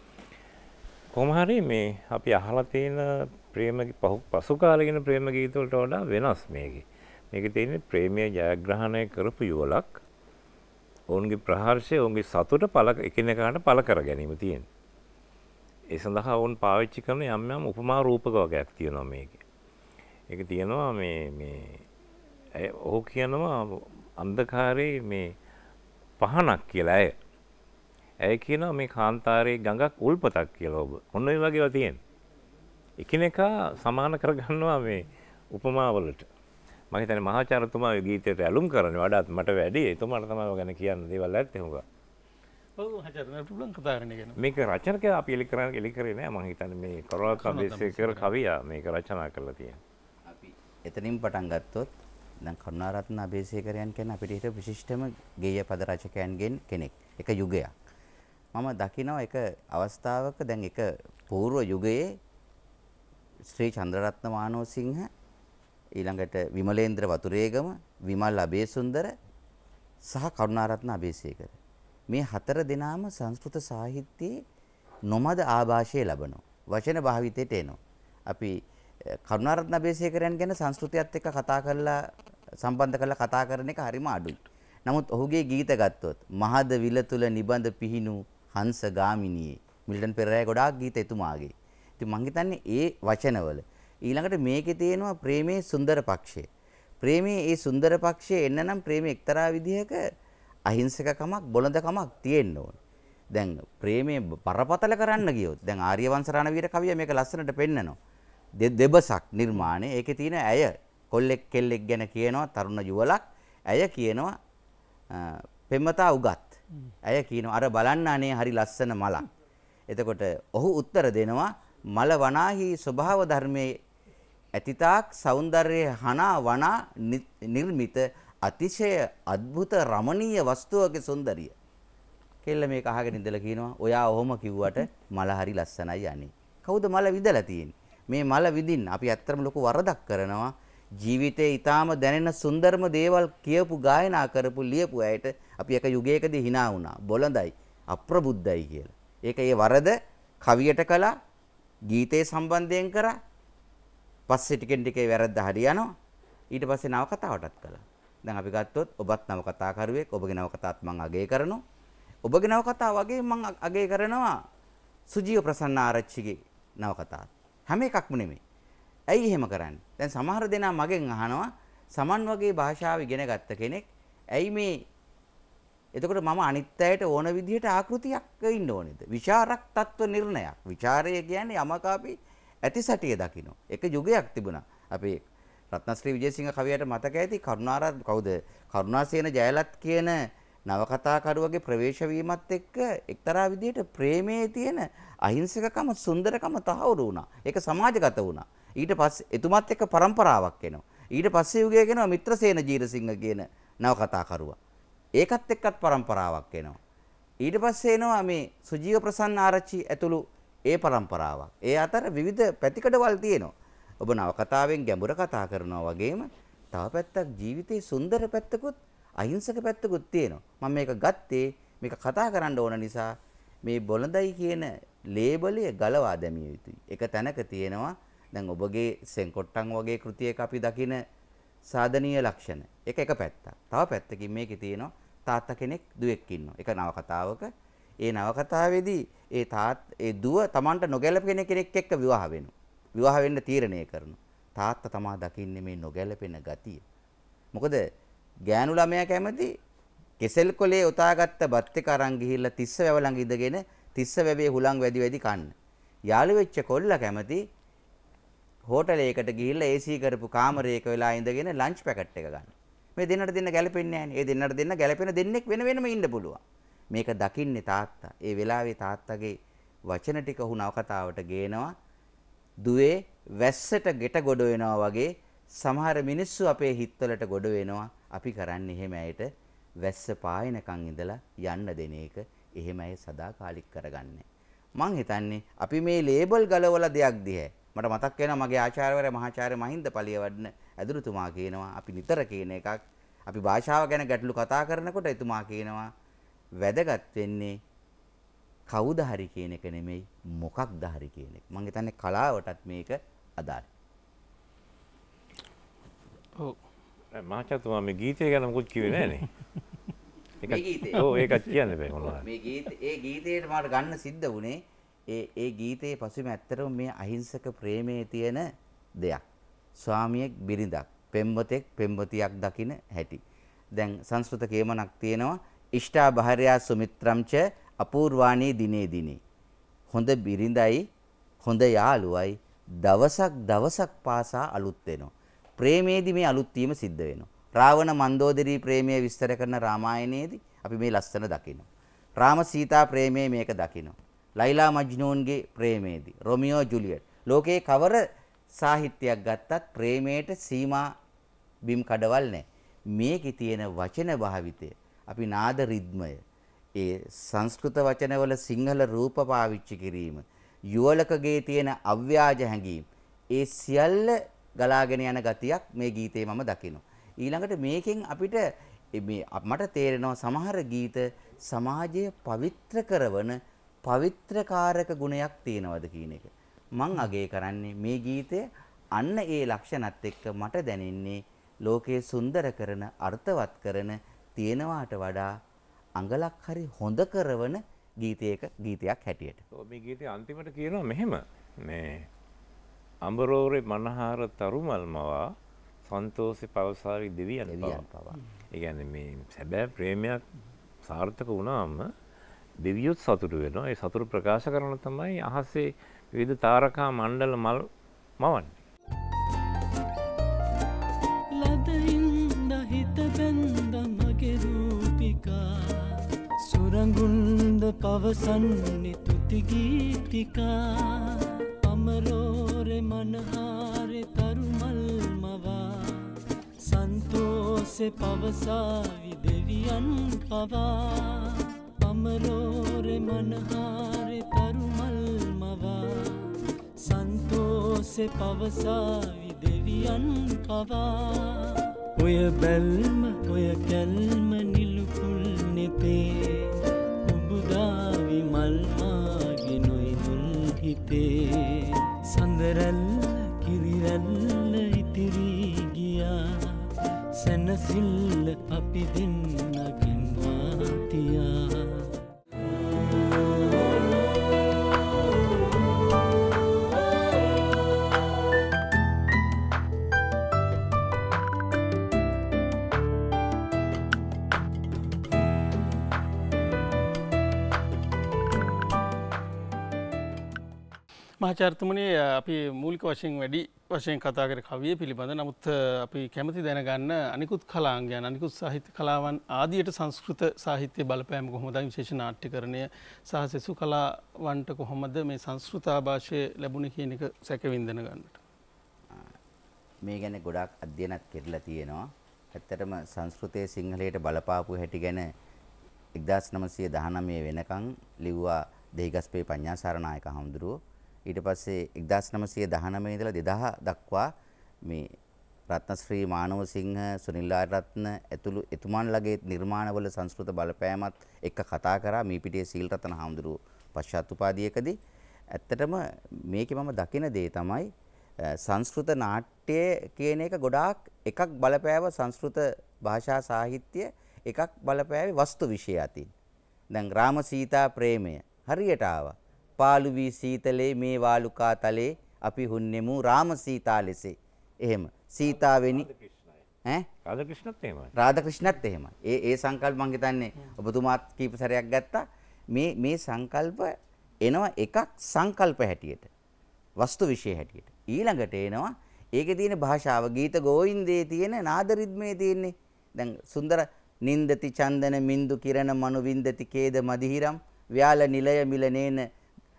කොහොම හරි මේ අපි අහලා තියෙන ප්‍රේම පසු කාලීන ප්‍රේම ගීත වලට වඩා වෙනස් මේකේ. මේකේ තියෙන්නේ ප්‍රේමයේ ජයග්‍රහණය කරපු යුවලක්. ඔවුන්ගේ ප්‍රහර්ෂය, ඔවුන්ගේ සතුට පළ එකිනෙකාට පළ කර ගැනීම තියෙනවා. ඒ සඳහා ඔවුන් පාවිච්චි කරන යම් යම් උපමා රූපක වගේක් තියෙනවා මේකේ. ඒක තියෙනවා මේ මේ ඔහු කියනවා අන්ධකාරයේ මේ පහනක් කියලා ඇය. ඇය කියනවා මේ කාන්තාරයේ ගඟක් උල්පතක් කියලා ඔබ. ඔන්න ඔය වගේවා තියෙනවා. එකිනෙකා සමාන කරගන්නවා මේ උපමාවලට. මම හිතන්නේ මහාචාර්යතුමා ඔය ගීතයට ඇලුම් කරන්නේ වඩාත් මට වැඩි. එතුමාට තමයි ඔය ගැන කියන්න දේවල් ඇත්තේ හුඟා. ඔව් මහාචාර්ය පුළුවන් කතා කරන්න ගැන. මේක රචනකයා අපි එලි කරන්නේ එලි කරේ නෑ. මම හිතන්නේ මේ කරවල් කබේසේකර කවියා මේක රචනා කරලා තියෙනවා. අපි එතනින් පටන් ගත්තොත් දැන් කරුණාරත්න අබේසේකරයන් කියන්නේ අපිට හිත විශිෂ්ටම ගේය පද රචකයන්ගෙන් කෙනෙක්. එක යුගයක්. මම දකිනවා එක අවස්ථාවක දැන් එක පූර්ව යුගයේ ශ්‍රී චන්ද්‍රරත්න මානවසිංහ ඊළඟට විමලේන්ද්‍ර වතුරේගම විමල් අබේසුන්දර සහ කරුණාරත්න අබේසේකර මේ හතර දෙනාම සංස්කෘත සාහිත්‍යයේ නොමද ආభాෂය ලබනවා. වචන භාවිතයට එනවා. අපි කරුණාරත්න අබේසේකරයන් ගැන සංස්කෘතියත් එක්ක කතා කරලා සම්බන්ධ කරලා කතා කරන එක හරිම අඩුයි. නමුත් ඔහුගේ ගීත ගත්තොත් මහද විල තුල නිබඳ පිහිනු හංස ගාමිනියේ මිල්ටන් පෙරේරා ගොඩාක් ගීත එතුමාගේ. ඉතින් මං හිතන්නේ ඒ වචනවල ඊළඟට මේකේ තියෙනවා ප්‍රේමයේ සුන්දර පක්ෂය. ප්‍රේමයේ ඒ සුන්දර පක්ෂය එන්න නම් ප්‍රේමයේ එක්තරා විදිහක අහිංසකකමක් බොළඳකමක් තියෙන්න ඕන. දැන් ප්‍රේමයේ බරපතල කරන්න ගියොත් දැන් ආර්යවංශ රණවීර කවිය මේක ලස්සනට පෙන්නනවා. දෙබසක් නිර්මාණය. ඒකේ තියෙන ඇය කොල්ලෙක් කෙල්ලෙක් ගැන කියනවා තරුණ යුවලක්. ඇය කියනවා පෙම්වතා උගත්. ඇය කියනවා අර බලන්න අනේ හරි ලස්සන මලක්. එතකොට ඔහු උත්තර දෙනවා මල වනාහි ස්වභාව ධර්මයේ ඇතිතාක් సౌందර්යය හනා වනා නිර්මිත අතිශය අద్భుත රමණීය වස්තුවගේ සුන්දරිය. කෙල්ල මේක අහගෙන ඉඳලා කියනවා ඔයා ඔහොම කිව්වට මල හරි ලස්සනයි අනේ. කවුද මල විදලා තියෙන්නේ? මේ මල විදින්න අපි ඇත්තටම ලොකු වරදක් කරනවා. ජීවිතේ ඊටාම දැනෙන සුන්දරම දේවල් කියපු ගායනා කරපු ලියපු අයට අපි එක යුගයකදී hina වුණා. බොළඳයි, අප්‍රබුද්ධයි කියලා. ඒක ඒ වරද කවියට කළා, ගීතේ සම්බන්ධයෙන් කරා. පස්සේ ටිකෙන් ටිකේ වැරද්ද හරියනවා. ඊට පස්සේ නව කතාවටත් කළා. දැන් අපි ගත්තොත් ඔබත් නව කතා කරුවෙක්, ඔබගේ නව කතාවත් මම අගය කරනවා. ඔබගේ නව කතාව වගේ මම අගය කරනවා සුජීව ප්‍රසන්න ආරච්චිගේ නව කතාව. හැම එකක්ම නෙමෙයි. ඇයි එහෙම කරන්නේ? දැන් සමහර දෙනා මගෙන් අහනවා සමන් වගේ භාෂාව ඉගෙන ගත්ත කෙනෙක් ඇයි මේ එතකොට මම අනිත් අයට ඕන විදිහට ආකෘතියක් ඉන්න ඕනේද? විචාරක් තත්ත්ව නිර්ණයක්. විචාරය කියන්නේ යමක අපි ඇතිසැටිය දකින්න. එක යුගයක් තිබුණා. අපේ රත්නශ්‍රී විජේසිංහ කවියට මතක ඇති කරුණාරත් කවුද? කරුණාසේන ජයලත් කියන නවකතාකරුවගේ ප්‍රවේශ වීමත් එක්ක එක්තරා විදිහට ප්‍රේමයේ තියෙන අහිංසකකම සුන්දරකම තහවුරු වුණා. ඒක සමාජගත වුණා. ඊට පස්සේ එතුමත් එක්ක પરම්පරාවක් එනවා. ඊට පස්සේ යුගය කියනවා මිත්‍රසේන ජීරසිංහ කියන නවකතාකරුවා. ඒකත් එක්කත් પરම්පරාවක් එනවා. ඊට පස්සේ එනවා මේ සුජීව ප්‍රසන්න ආරච්චි ඇතුළු ඒ પરම්පරාවක්. ඒ අතර විවිධ පැතිකඩවල් තියෙනවා. ඔබ නවකතාවෙන් ගැඹුර කතා කරනවා වගේම තව පැත්තක් ජීවිතේ සුන්දර පැත්තකුත් අහිංසක පැත්තකුත් තියෙනවා. මම මේක ගත්තේ මේක කතා කරන්න ඕන නිසා මේ බොළඳයි කියන ලේබලය ගලවා දැමිය යුතුයි. එක තැනක තියෙනවා දැන් ඔබගේ සෙන්කොට්ටන් වගේ කෘතියක අපි දකින සාධනීය ලක්ෂණ. ඒක එක පැත්තක්. තව පැත්තකින් මේකේ තියෙනවා තාත්තා කෙනෙක් දුවෙක් ඉන්නවා. ඒක නවකතාවක. ඒ නවකතාවේදී ඒ තාත් ඒ දුව Tamanට නොගැලපෙන කෙනෙක් එක්ක විවාහ වෙනවා. විවාහ වෙන්න තීරණය කරනවා. තාත්තා තමා දකින්නේ මේ නොගැලපෙන ගතිය. මොකද ගෑනු ළමයා කැමති කෙසෙල් කොලේ උතාගත්ත බත් එක අරන් ගිහිල්ලා තිස්ස වැව ළඟ ඉඳගෙන තිස්ස වැවේ හුලං වැඩි වැඩි කන්න. යාළු වෙච්ච කොල්ලා කැමති හෝටලයකට ගිහිල්ලා ඒසී කරපු කාමරයක වෙලා ඉඳගෙන ලන්ච් පැකට් එක ගන්න. මේ දෙන්නට දෙන්න ගැලපෙන්නේ නැහැ නේ. ඒ දෙන්නට දෙන්න ගැලපෙන දෙන්නෙක් වෙන වෙනම ඉන්න පුළුවන්. මේක දකින්නේ තාත්තා. ඒ වෙලාවේ තාත්තගේ වචන ටික ඔහු නවකතාවට ගේනවා. දුවේ වැස්සට ගෙට ගොඩ වෙනවා වගේ සමහර මිනිස්සු අපේ හිතවලට ගොඩ වෙනවා. අපි කරන්නේ එහෙම ඇයට වැස්ස පායනකන් ඉඳලා යන්න දෙන එක. එහෙම ඇය සදාකාලික කරගන්නේ. මං හිතන්නේ අපි මේ ලේබල් ගලවලා දෙයක් දිහැ. මට මතක් වෙනවා මගේ ආචාර්යවරයා මහාචාර්ය මහින්ද පලියවඩන ඇදුරුතුමා කියනවා අපි නිතර කියන එකක්. අපි භාෂාව ගැන ගැටලු කතා කරනකොට එතුමා කියනවා වැදගත් වෙන්නේ කවුද හරි කියන එක නෙමෙයි මොකක්ද හරි කියන එක. මම හිතන්නේ කලාවටත් මේක අදාළයි. ඔව්. මහාචාර්යතුමා මේ ගීතය ගැන මොකද කිව්වේ නෑනේ. මේ ගීතේ. ඔව් ඒකත් කියන්න බෑ මොනවා. මේ ගීතේ ඒ ගීතේට මාට ගන්න සිද්ධ වුණේ ඒ ඒ ගීතයේ පසුම ඇත්තටම මේ අහිංසක ප්‍රේමයේ තියෙන දෙයක්. ස්වාමියෙක් බිරිඳක්, පෙම්වතෙක් පෙම්වතියක් දකින හැටි. දැන් සංස්කෘත කේමනක් තියෙනවා ඉෂ්ඨා භාර්යා සුමිත්‍රම්ච අපූර්වාණී දිනේ දිනේ. හොඳ බිරිඳයි හොඳ යාළුවයි දවසක් දවසක් පාසා අලුත් වෙනවා. ප්‍රේමයේදී මේ අලුත් වීම සිද්ධ වෙනවා. රාවණ මන්දෝදරී ප්‍රේමය විස්තර කරන රාමායනයේදී අපි මේ ලස්සන දකිනවා. රාම සීතා ප්‍රේමයේ මේක දකිනවා. ලයිලා මජ්නූන්ගේ ප්‍රේමයේදී රොමියෝ ජුලියට්. ලෝකේ කවර සාහිත්‍යයක් ගත්තත් ප්‍රේමයට සීමා බිම් කඩවල් නැහැ. මේකේ තියෙන වචන භාවිතය අපි නාද රිද්මය ඒ සංස්කෘත වචනවල සිංහල රූප පාවිච්චි කිරීම යුවලකගේ තියෙන අව්‍යාජ හැඟීම් ඒ සියල්ල ගලාගෙන යන ගතියක් මේ ගීතේ මම දකිනවා. ඊළඟට මේකෙන් අපිට මේ මට තේරෙනවා සමහර ගීත සමාජය පවිත්‍ර කරන පවිත්‍රකාරක ගුණයක් තියෙනවද කියන එක. මං අගය කරන්නේ මේ ගීතය අන්න ඒ ලක්ෂණත් එක්ක මට දැනෙන්නේ ලෝකයේ සුන්දර කරන අර්ථවත් කරන තියෙනවාට වඩා අඟලක් හරි හොඳ කරන ගීතයක ගීතයක් හැටියට. ඔව් මේ ගීතේ අන්තිමට කියනවා මෙහෙම මේ අඹරෝරේ මනහාර තරුමල්මවා සන්තෝෂේ පවසාවි දෙවියන් පවා. ඒ කියන්නේ මේ සැබෑ ප්‍රේමයක් සාර්ථක වුණාම දෙවියොත් සතුටු වෙනවා. ඒ සතුට ප්‍රකාශ කරන තමයි අහසේ විවිධ තාරකා මණ්ඩල මල් මවන්නේ. ලදින්ද හිත බැඳ මගේ රූපිකා සුරංගුන්ද පවසන්නේ තුති ගීතිකා අමරෝරේ මනහාරේ තරුමල් මවා සන්තෝෂේ පවසාවි දෙවියන් පවා අමරෝරේ මනහාරේ තරුමල් මවා සන්තෝෂේ පවසාවි දෙවියන් පවා ඔය බැල්ම ඔය කැල්ම නිලුකුල් නෙතේ උඹුදාවි මල්මාගේ නොයිදුල් හිතේ සඳරැල්ල කිරිරැල්ල ඉතිරී ගියා සැනසිල්ල අපි දෙන්නගෙන් වාතියා මහාචාර්යතුමනි අපි මූලික වශයෙන් වැඩි වශයෙන් කතා කර කවිය පිළිබඳ නමුත් අපි කැමති දැනගන්න අනිකුත් කලාංගයන් අනිකුත් සාහිත්‍ය කලාවන් ආදියට සංස්කෘත සාහිත්‍ය බලපෑම කොහොමද විශේෂ නාට්‍යකරණය සහ සෙසු කලාවන්ට කොහොමද මේ සංස්කෘත ආభాෂය ලැබුණේ කියන එක සැකවින්දන ගන්නට මේ ගැන ගොඩාක් අධ්‍යයනත් කෙරලා තියෙනවා. ඇත්තටම සංස්කෘතයේ සිංහලයට බලපාපු හැටි ගැන එක්දාස් නවසිය දහනවය වෙනකන් ලිව්වා දෙහිගස්පේ පඤ්ඤාසාරනායක හඳුරුවෝ. ඊට පස්සේ එක්දාස් නවසිය දහනවය ඉඳලා දෙදාහ දක්වා මේ රත්නශ්‍රී මානවසිංහ සුනිල් ආරත්න ඇතුළු එතුමන්ලගේ නිර්මාණවල සංස්කෘත බලපෑමත් එක්ක කතා කරා මීපිටියේ සීල් රතන හාමුදුරුවෝ පශ්චාත් උපාධියකදී. ඇත්තටම මේකේ මම දකින දේ තමයි සංස්කෘත නාට්‍ය කියන එක ගොඩාක් එකක් බලපෑව සංස්කෘත භාෂා සාහිත්‍ය එකක් බලපෑවේ වස්තු විෂය අතින්. දැන් රාම සීතා ප්‍රේමය හරියට ආවා. පාළු වී සීතලේ මේ වාලුකා තලේ අපි හුන්නෙමු රාම සීතා ලෙසේ. එහෙම සීතාවෙනි ඈ රාධාකෘෂ්ණත් එහෙමයි. රාධාකෘෂ්ණත් එහෙමයි. ඒ ඒ සංකල්ප මම හිතන්නේ ඔබතුමාත් කීප සැරයක් ගත්තා. මේ මේ සංකල්ප එනවා එකක් සංකල්ප හැටියට. වස්තු විෂය හැටියට. ඊළඟට එනවා ඒකේ තියෙන භාෂාව ගීත ගෝවින්දේ තියෙන නාද රිද්මේ තියෙන්නේ. දැන් සුන්දර නින්දති චන්දන මින්දු කිරණ මනු වින්දති කේද මදිහිරම් ව්‍යාල නිලය මිලනේන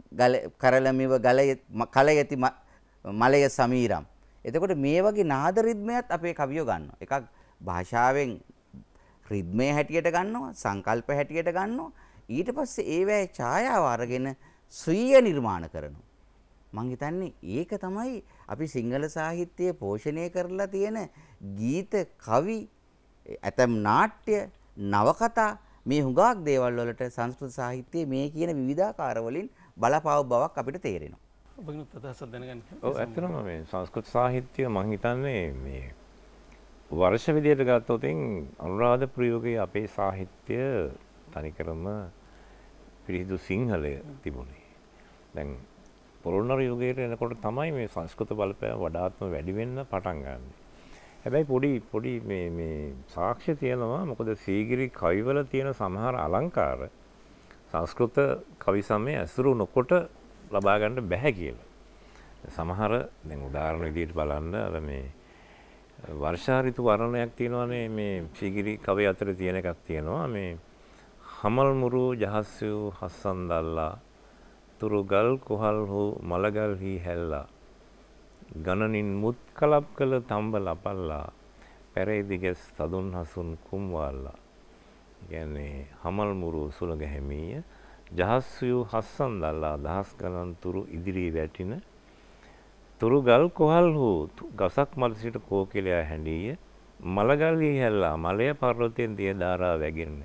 ගල කරලමිව ගලය කලයති මලය සමීරම්. එතකොට මේ වගේ නාද රිද්මයක් අපේ කවියෝ ගන්නවා. එකක් භාෂාවෙන් රිද්මේ හැටියට ගන්නවා, සංකල්ප හැටියට ගන්නවා. ඊට පස්සේ ඒවැය ඡායාව අරගෙන ස්වීය නිර්මාණ කරනවා. මං හිතන්නේ ඒක තමයි අපි සිංහල සාහිත්‍යය පෝෂණය කරලා තියෙන ගීත, කවි, ඇතම් නාට්‍ය, නවකතා මේ හුඟක් දේවල් වලට සංස්කෘත සාහිත්‍යයේ මේ කියන විවිධාකාර වලින් බලපාව බවක් අපිට තේරෙනවා. ඔබගෙනුත් අදහසක් දැනගන්න. ඔව් ඇත්තටම මේ සංස්කෘත සාහිත්‍ය මං හිතන්නේ මේ වර්ෂ විදියට ගත්තොත් අනුරාධපුරයේ අපේ සාහිත්‍ය තනිකරම පිරිසිදු සිංහලය තිබුණේ. දැන් පොළොන්නරු යුගයට එනකොට තමයි මේ සංස්කෘත බලපෑම වඩාත්ම වැඩි වෙන්න පටන් ගන්න. හැබැයි පොඩි පොඩි මේ මේ සාක්ෂි තියෙනවා. මොකද සීගිරි කවිවල තියෙන සමහර අලංකාර සංස්කෘත කවි සමයේ ඇසුරු නොකොට ලබා ගන්න බැහැ කියලා. සමහර දැන් උදාහරණ විදිහට බලන්න අර මේ වර්ෂා ඍතු වර්ණනයක් තියෙනවානේ මේ සීගිරි කවි අතර තියෙන එකක් තියෙනවා මේ හමල් මුරු ජහස්සු හස්සන් දල්ලා තුරුගල් කොහල් හෝ මලගල් හි හැල්ලා ගණනින් මුත් කලප් කළ තම්බ ලපල්ලා පැරේ දිගස් තදුන් හසුන් කුම්වාල්ලා. කියන්නේ හමල් මුරු සුල ගැහැමීය ජහස්සු හස්සන් දල්ලා දහස් ගණන් තුරු ඉදිරියේ වැටින තුරුගල් කොහල් හෝ ගසක් මත සිට කෝකිලයා හැඬීය මලගල් හි හැල්ලා මලය පර්වතයෙන් දිය ධාරා වැගෙන්නේ.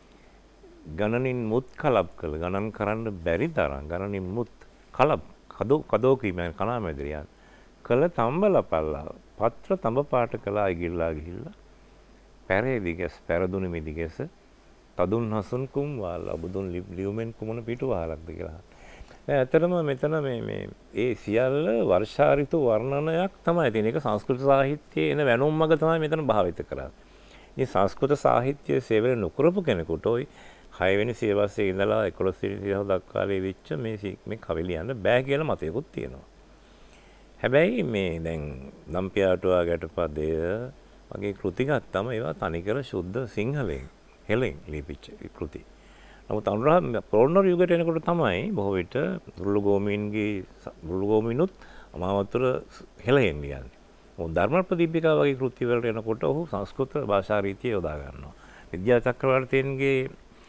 ගණනින් මුත් කලප් කළ ගණන් කරන්න බැරි තරම් ගණනින් මුත් කලප් කදෝ කදෝ කීමෙන් කණාමැදිරියන් කළ තම්බලපල්ලා පත්‍ර තඹ පාට කළා ඉගිල්ලා ගිහිල්ලා පැරේ දිගස් පෙරදුනි මිදිගස තදුන් හසුන් කුම් වාලා බුදුන් ලියුමෙන් කුමන පිටුවහලක්ද කියලා. දැන් ඇත්තටම මෙතන මේ මේ ඒ සියල්ල වර්ෂා ඍතු වර්ණනයක් තමයි තියෙන. ඒක සංස්කෘත සාහිත්‍යයේ එන වැනුම් මඟ තමයි මෙතන භාවිත කරන්නේ. මේ සංස්කෘත සාහිත්‍යයේ සේවය නොකරපු කෙනෙකුට ওই හය වෙනි සියවසේ ඉඳලා එකොළොස් වෙනි සියවස දක්වා ලියවිච්ච මේ මේ කවි ලියන්න බෑ කියලා මතයකුත් තියෙනවා. හැබැයි මේ දැන් නම්පියාටුවා ගැටපදය වගේ කෘති ගත්තම ඒවා තනිකර සුද්ධ සිංහලෙන් හෙලෙන් ලියපිච්ච කෘති. නමුත් අනුරාධ පොළොන්නරු යුගයට එනකොට තමයි බොහෝ විට රුළුගෝමීන්ගේ රුළුගෝමීනුත් අමාවතුර හෙලෙන් ලියන්නේ. මොකද ධර්ම ප්‍රදීපිකා වගේ කෘති වලට එනකොට ඔහු සංස්කෘත භාෂා රීතිය යොදා ගන්නවා. විද්‍යා චක්‍රවර්තීන්ගේ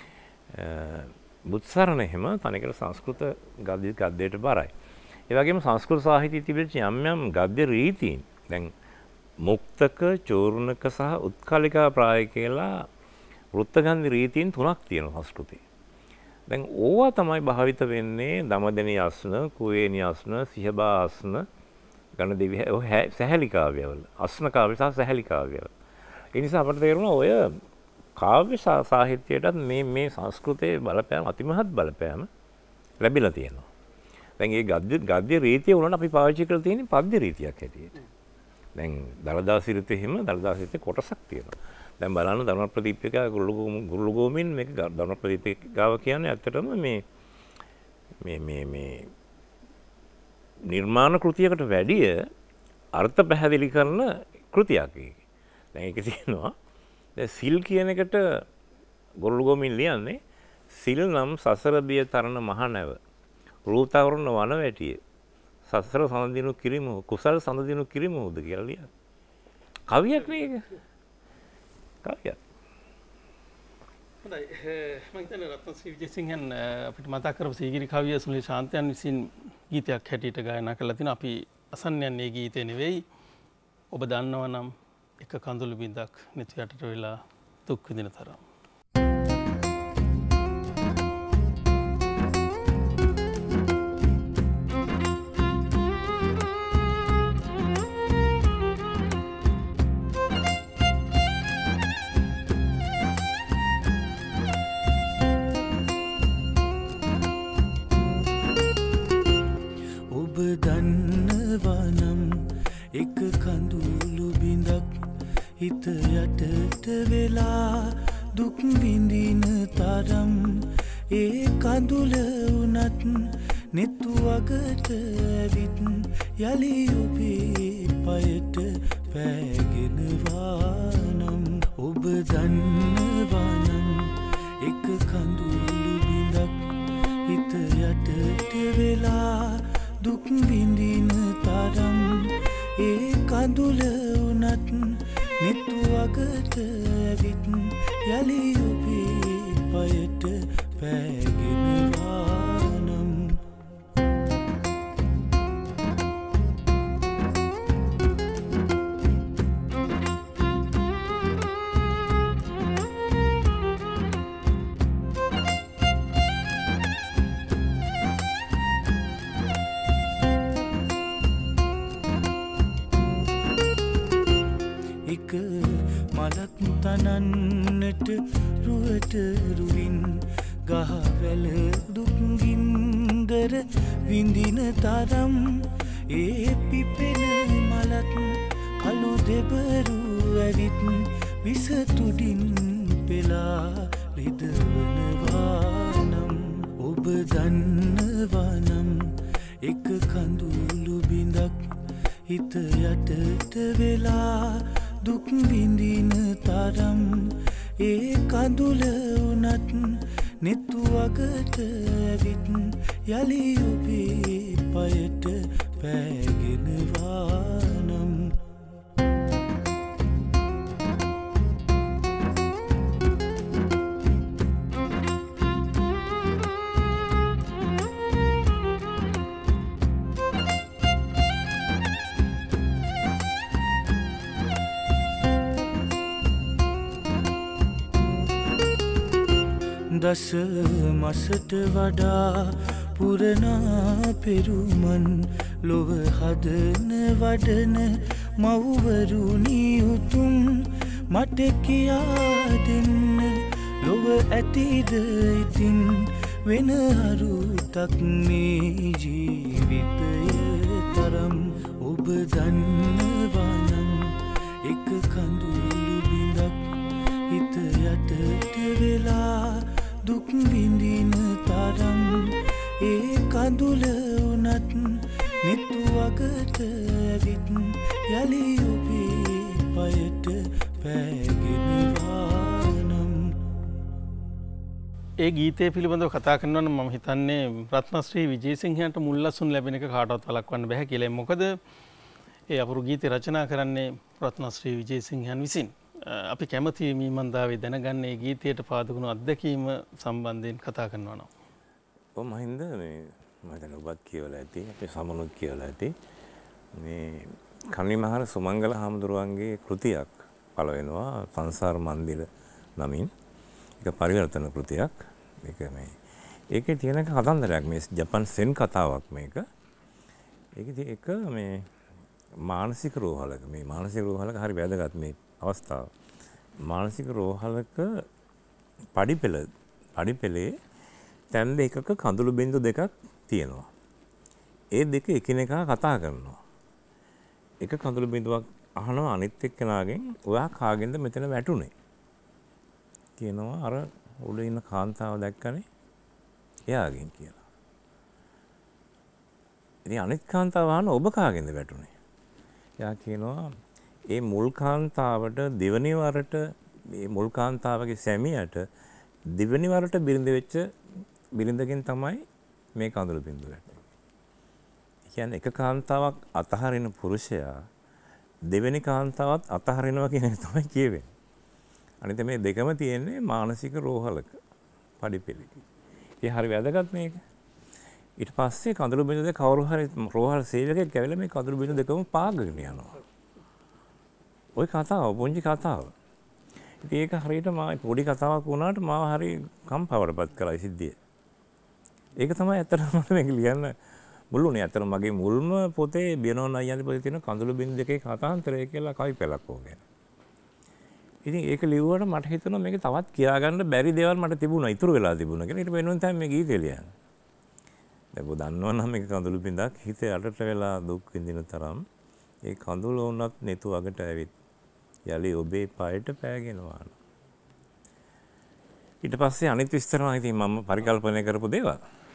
බුත්සරණ එහෙම තනිකර සංස්කෘත ගද්‍ය ගද්‍යයට බරයි. ඒ වගේම සංස්කෘත සාහිත්‍යයේ තිබෙච්ච යම් යම් ගද්‍ය රීතීන් දැන් මුක්තක, චූර්ණක සහ උත්කලිකා ප්‍රාය කියලා වෘත්තගන්ධ රීතීන් තුනක් තියෙනවා සංස්කෘතේ. දැන් ඕවා තමයි භාවිත වෙන්නේ දමදෙණිය අස්න, කුවේණිය අස්න, සිහබා අස්න, ගණදෙවි සැහැලි කාව්‍යවල. අස්න කාව්‍ය සහ සැහැලි කාව්‍යවල. ඒ නිසා අපට තේරුණා ඔය කාව්‍ය සාහිත්‍යයටත් මේ මේ සංස්කෘතයේ බලපෑම අතිමහත් බලපෑම ලැබිලා තියෙනවා. දැන් මේ ගද්‍ය ගද්‍ය රීතිය උනන අපි පාවිච්චි කරලා තියෙන්නේ පද්‍ය රීතියක් හැටියට. දැන් දලදා සිරිතේ හිම දලදා සිරිතේ කොටසක් තියෙනවා. දැන් බලන්න ධර්ම ප්‍රදීපිකා ගුරුලුගෝමින් මේක ධර්ම ප්‍රදීපිකාව කියන්නේ ඇත්තටම මේ මේ මේ මේ නිර්මාණ කෘතියකට වැඩිය අර්ථ පැහැදිලි කරන කෘතියක් ඒක. දැන් ඒක තියෙනවා දැන් සිල් කියන එකට ගුරුලුගෝමින් ලියන්නේ සිල් නම් සසර බිය තරණ මහ නැව රූතවරණ වන වැටිය සසර සඳදිනු කිරිමු කුසල් සඳදිනු කිරිමුද කියලා ලියන්නේ. කවියක් මේක. කවියක්. හොඳයි මම හිතන්නේ රත්න ශ්‍රී විජේසිංහන් අපිට මතක් කරපු සීගිරි කවිය සුනිල් ශාන්තයන් විසින් ගීතයක් හැටියට ගායනා කරලා තිනවා. අපි අසන්න යන්නේ ඒ ගීතේ නෙවෙයි. ඔබ දන්නවා නම් එක කඳුළු බිඳක් නිතු යටට වෙලා දුක් විඳින තරම්. හිත යටට වෙලා දුක් විඳින තරම් ඒ කඳුල වුණත් නෙතු වගට ඇවිත් යලි ඔබේ පයට පෑගෙනවා නම් ඔබ දන්නවා නම් එක කඳුළු බිඳක් හිත යටට විඳින තරම් ඒ කඳුල වුණත් නිතු අගට ඇවිත් යලි ඔබේ පයට පෑගෙනවා නම් එක මලක් තනන්නට රුවට රුවින් ගහවැල දුක්ගින්දර විඳින තරම් ඒ පිපෙන මලත් කළු දෙබරු ඇවිත් විසතුඩින් පෙලා රිදවනවානම් ඔබ දන්නවානම් එක කඳුළු බිඳක් හිත යටට වෙලා දුක් විඳින තරම් ඒ කඳුල වුණත් නිතු අගට ඇවිත් යලි ඔබේ පයට පෑගෙනවා නම් දස මසට වඩා පුරනා පෙරුමන් ලොව හදන වඩන මව්වරුනි උතුම් මට කියා දෙන්න ලොව ඇතිද ඉතින් වෙන අරුතක් මේ ජීවිතය තරම් ඔබ දන්නවානම් එක කඳුළු බිඳක් හිත යටට වෙලා දුක් විඳින තරම් ඒ කඳුල වුණත් නිතු අගට ඇවිත් යලි ඔබේ පයට පෑගෙනවා නම් ඒ ගීතය පිළිබඳව කතා කරනවා නම් මම හිතන්නේ රත්න ශ්‍රී විජේසිංහයන්ට මුල්ලසුන් ලැබෙන එක කාටවත් වළක්වන්න බෑ කියලා. මොකද ඒ අපුරු ගීතය රචනා කරන්නේ රත්න ශ්‍රී විජේසිංහයන් විසින්. අපි කැමති මීමන්දාවේ දැනගන්න ඒ ගීතයට පාදකුණු අත්දැකීම සම්බන්ධයෙන් කතා කරනවා නම්. ඔව් මහින්ද මේ මම දැන් ඔබත් කියවලා ඇති අපේ සමනුත් කියවලා ඇති මේ කන්නිමහර සුමංගල හාමුදුරුවන්ගේ කෘතියක් පළ වෙනවා සංසාර මන්දිර නමින්. ඒක පරිවර්තන කෘතියක්. මේක මේ ඒකේ තියෙන කතන්දරයක් මේ ජපන් සෙන් කතාවක් මේක. ඒකේ එක මේ මානසික රෝහලක මේ මානසික රෝහලක හරි වැදගත් මේ අවස්ථාව. මානසික රෝහලක පඩිපෙළ පඩිපෙළේ තැන් දෙකක කඳුළු බිඳු දෙකක් තියෙනවා. ඒ දෙක එකිනෙකා කතා කරනවා. එක කඳුළු බිඳුවක් අහනවා අනිත් එක්කෙනාගෙන් ඔයා කාගෙන්ද මෙතන වැටුනේ කියනවා. අර උඩ ඉන්න කාන්තාව දැක්කනේ එයාගෙන් කියලා. ඉතින් අනිත් කාන්තාව අහනවා ඔබ කාගෙන්ද වැටුනේ? එයා කියනවා ඒ මුල් කාන්තාවට දෙවනි වරට මේ මුල් කාන්තාවගේ සැමියාට දෙවනි වරට බිරිඳ වෙච්ච බිරිඳකින් තමයි මේ කඳුළු බිඳුව වැටෙන්නේ. ඒ කියන්නේ එක කාන්තාවක් අතහරින පුරුෂයා දෙවෙනි කාන්තාවත් අතහරිනවා කියන එක තමයි කියවෙන්නේ. අනිත් මේ දෙකම තියෙන්නේ මානසික රෝහලක පඩිපෙළක. ඒ හරි වැදගත් මේක. ඊට පස්සේ කඳුළු බිඳුව දෙක කවුරු හරි රෝහල් සේවකයෙක් ඇවිල්ලා මේ කඳුළු බිඳුව දෙකම පාගගෙන යනවා. ওই කතාව පොන්චි කතාව. ඉතින් ඒක හරියට මා පොඩි කතාවක් වුණාට මාව හරි කම්පාවටපත් කළා සිද්ධිය. ඒක තමයි ඇත්තටම මට මේක ලියන්න මුළුනේ. ඇත්තටම මගේ මුල්ම පොතේ බියනෝන් අයියාගේ පොතේ තියෙන කඳුළු බිඳු දෙකේ කතාන්තරය කියලා කවි පෙළක් ඕකේ. ඉතින් ඒක ලිව්වට මට හිතුණා මේක තවත් කියාගන්න බැරි දේවල් මට තිබුණා. ඉතුරු වෙලා තිබුණා කියලා. ඊට වෙනුවෙන් තමයි මේ ගීතය ලියන්නේ. දැන් ඔබ දන්නවනම් මේක කඳුළු බිඳක් හිතේ අඩට වෙලා දුක් විඳින තරම් ඒ කඳුළු වුණත් netu අගට ඇවිත් යලි ඔබේ පායට පෑගෙනවා. ඊට පස්සේ අනිත් විස්තර නම් ඉතින් මම පරිකල්පනය කරපු දේවල්.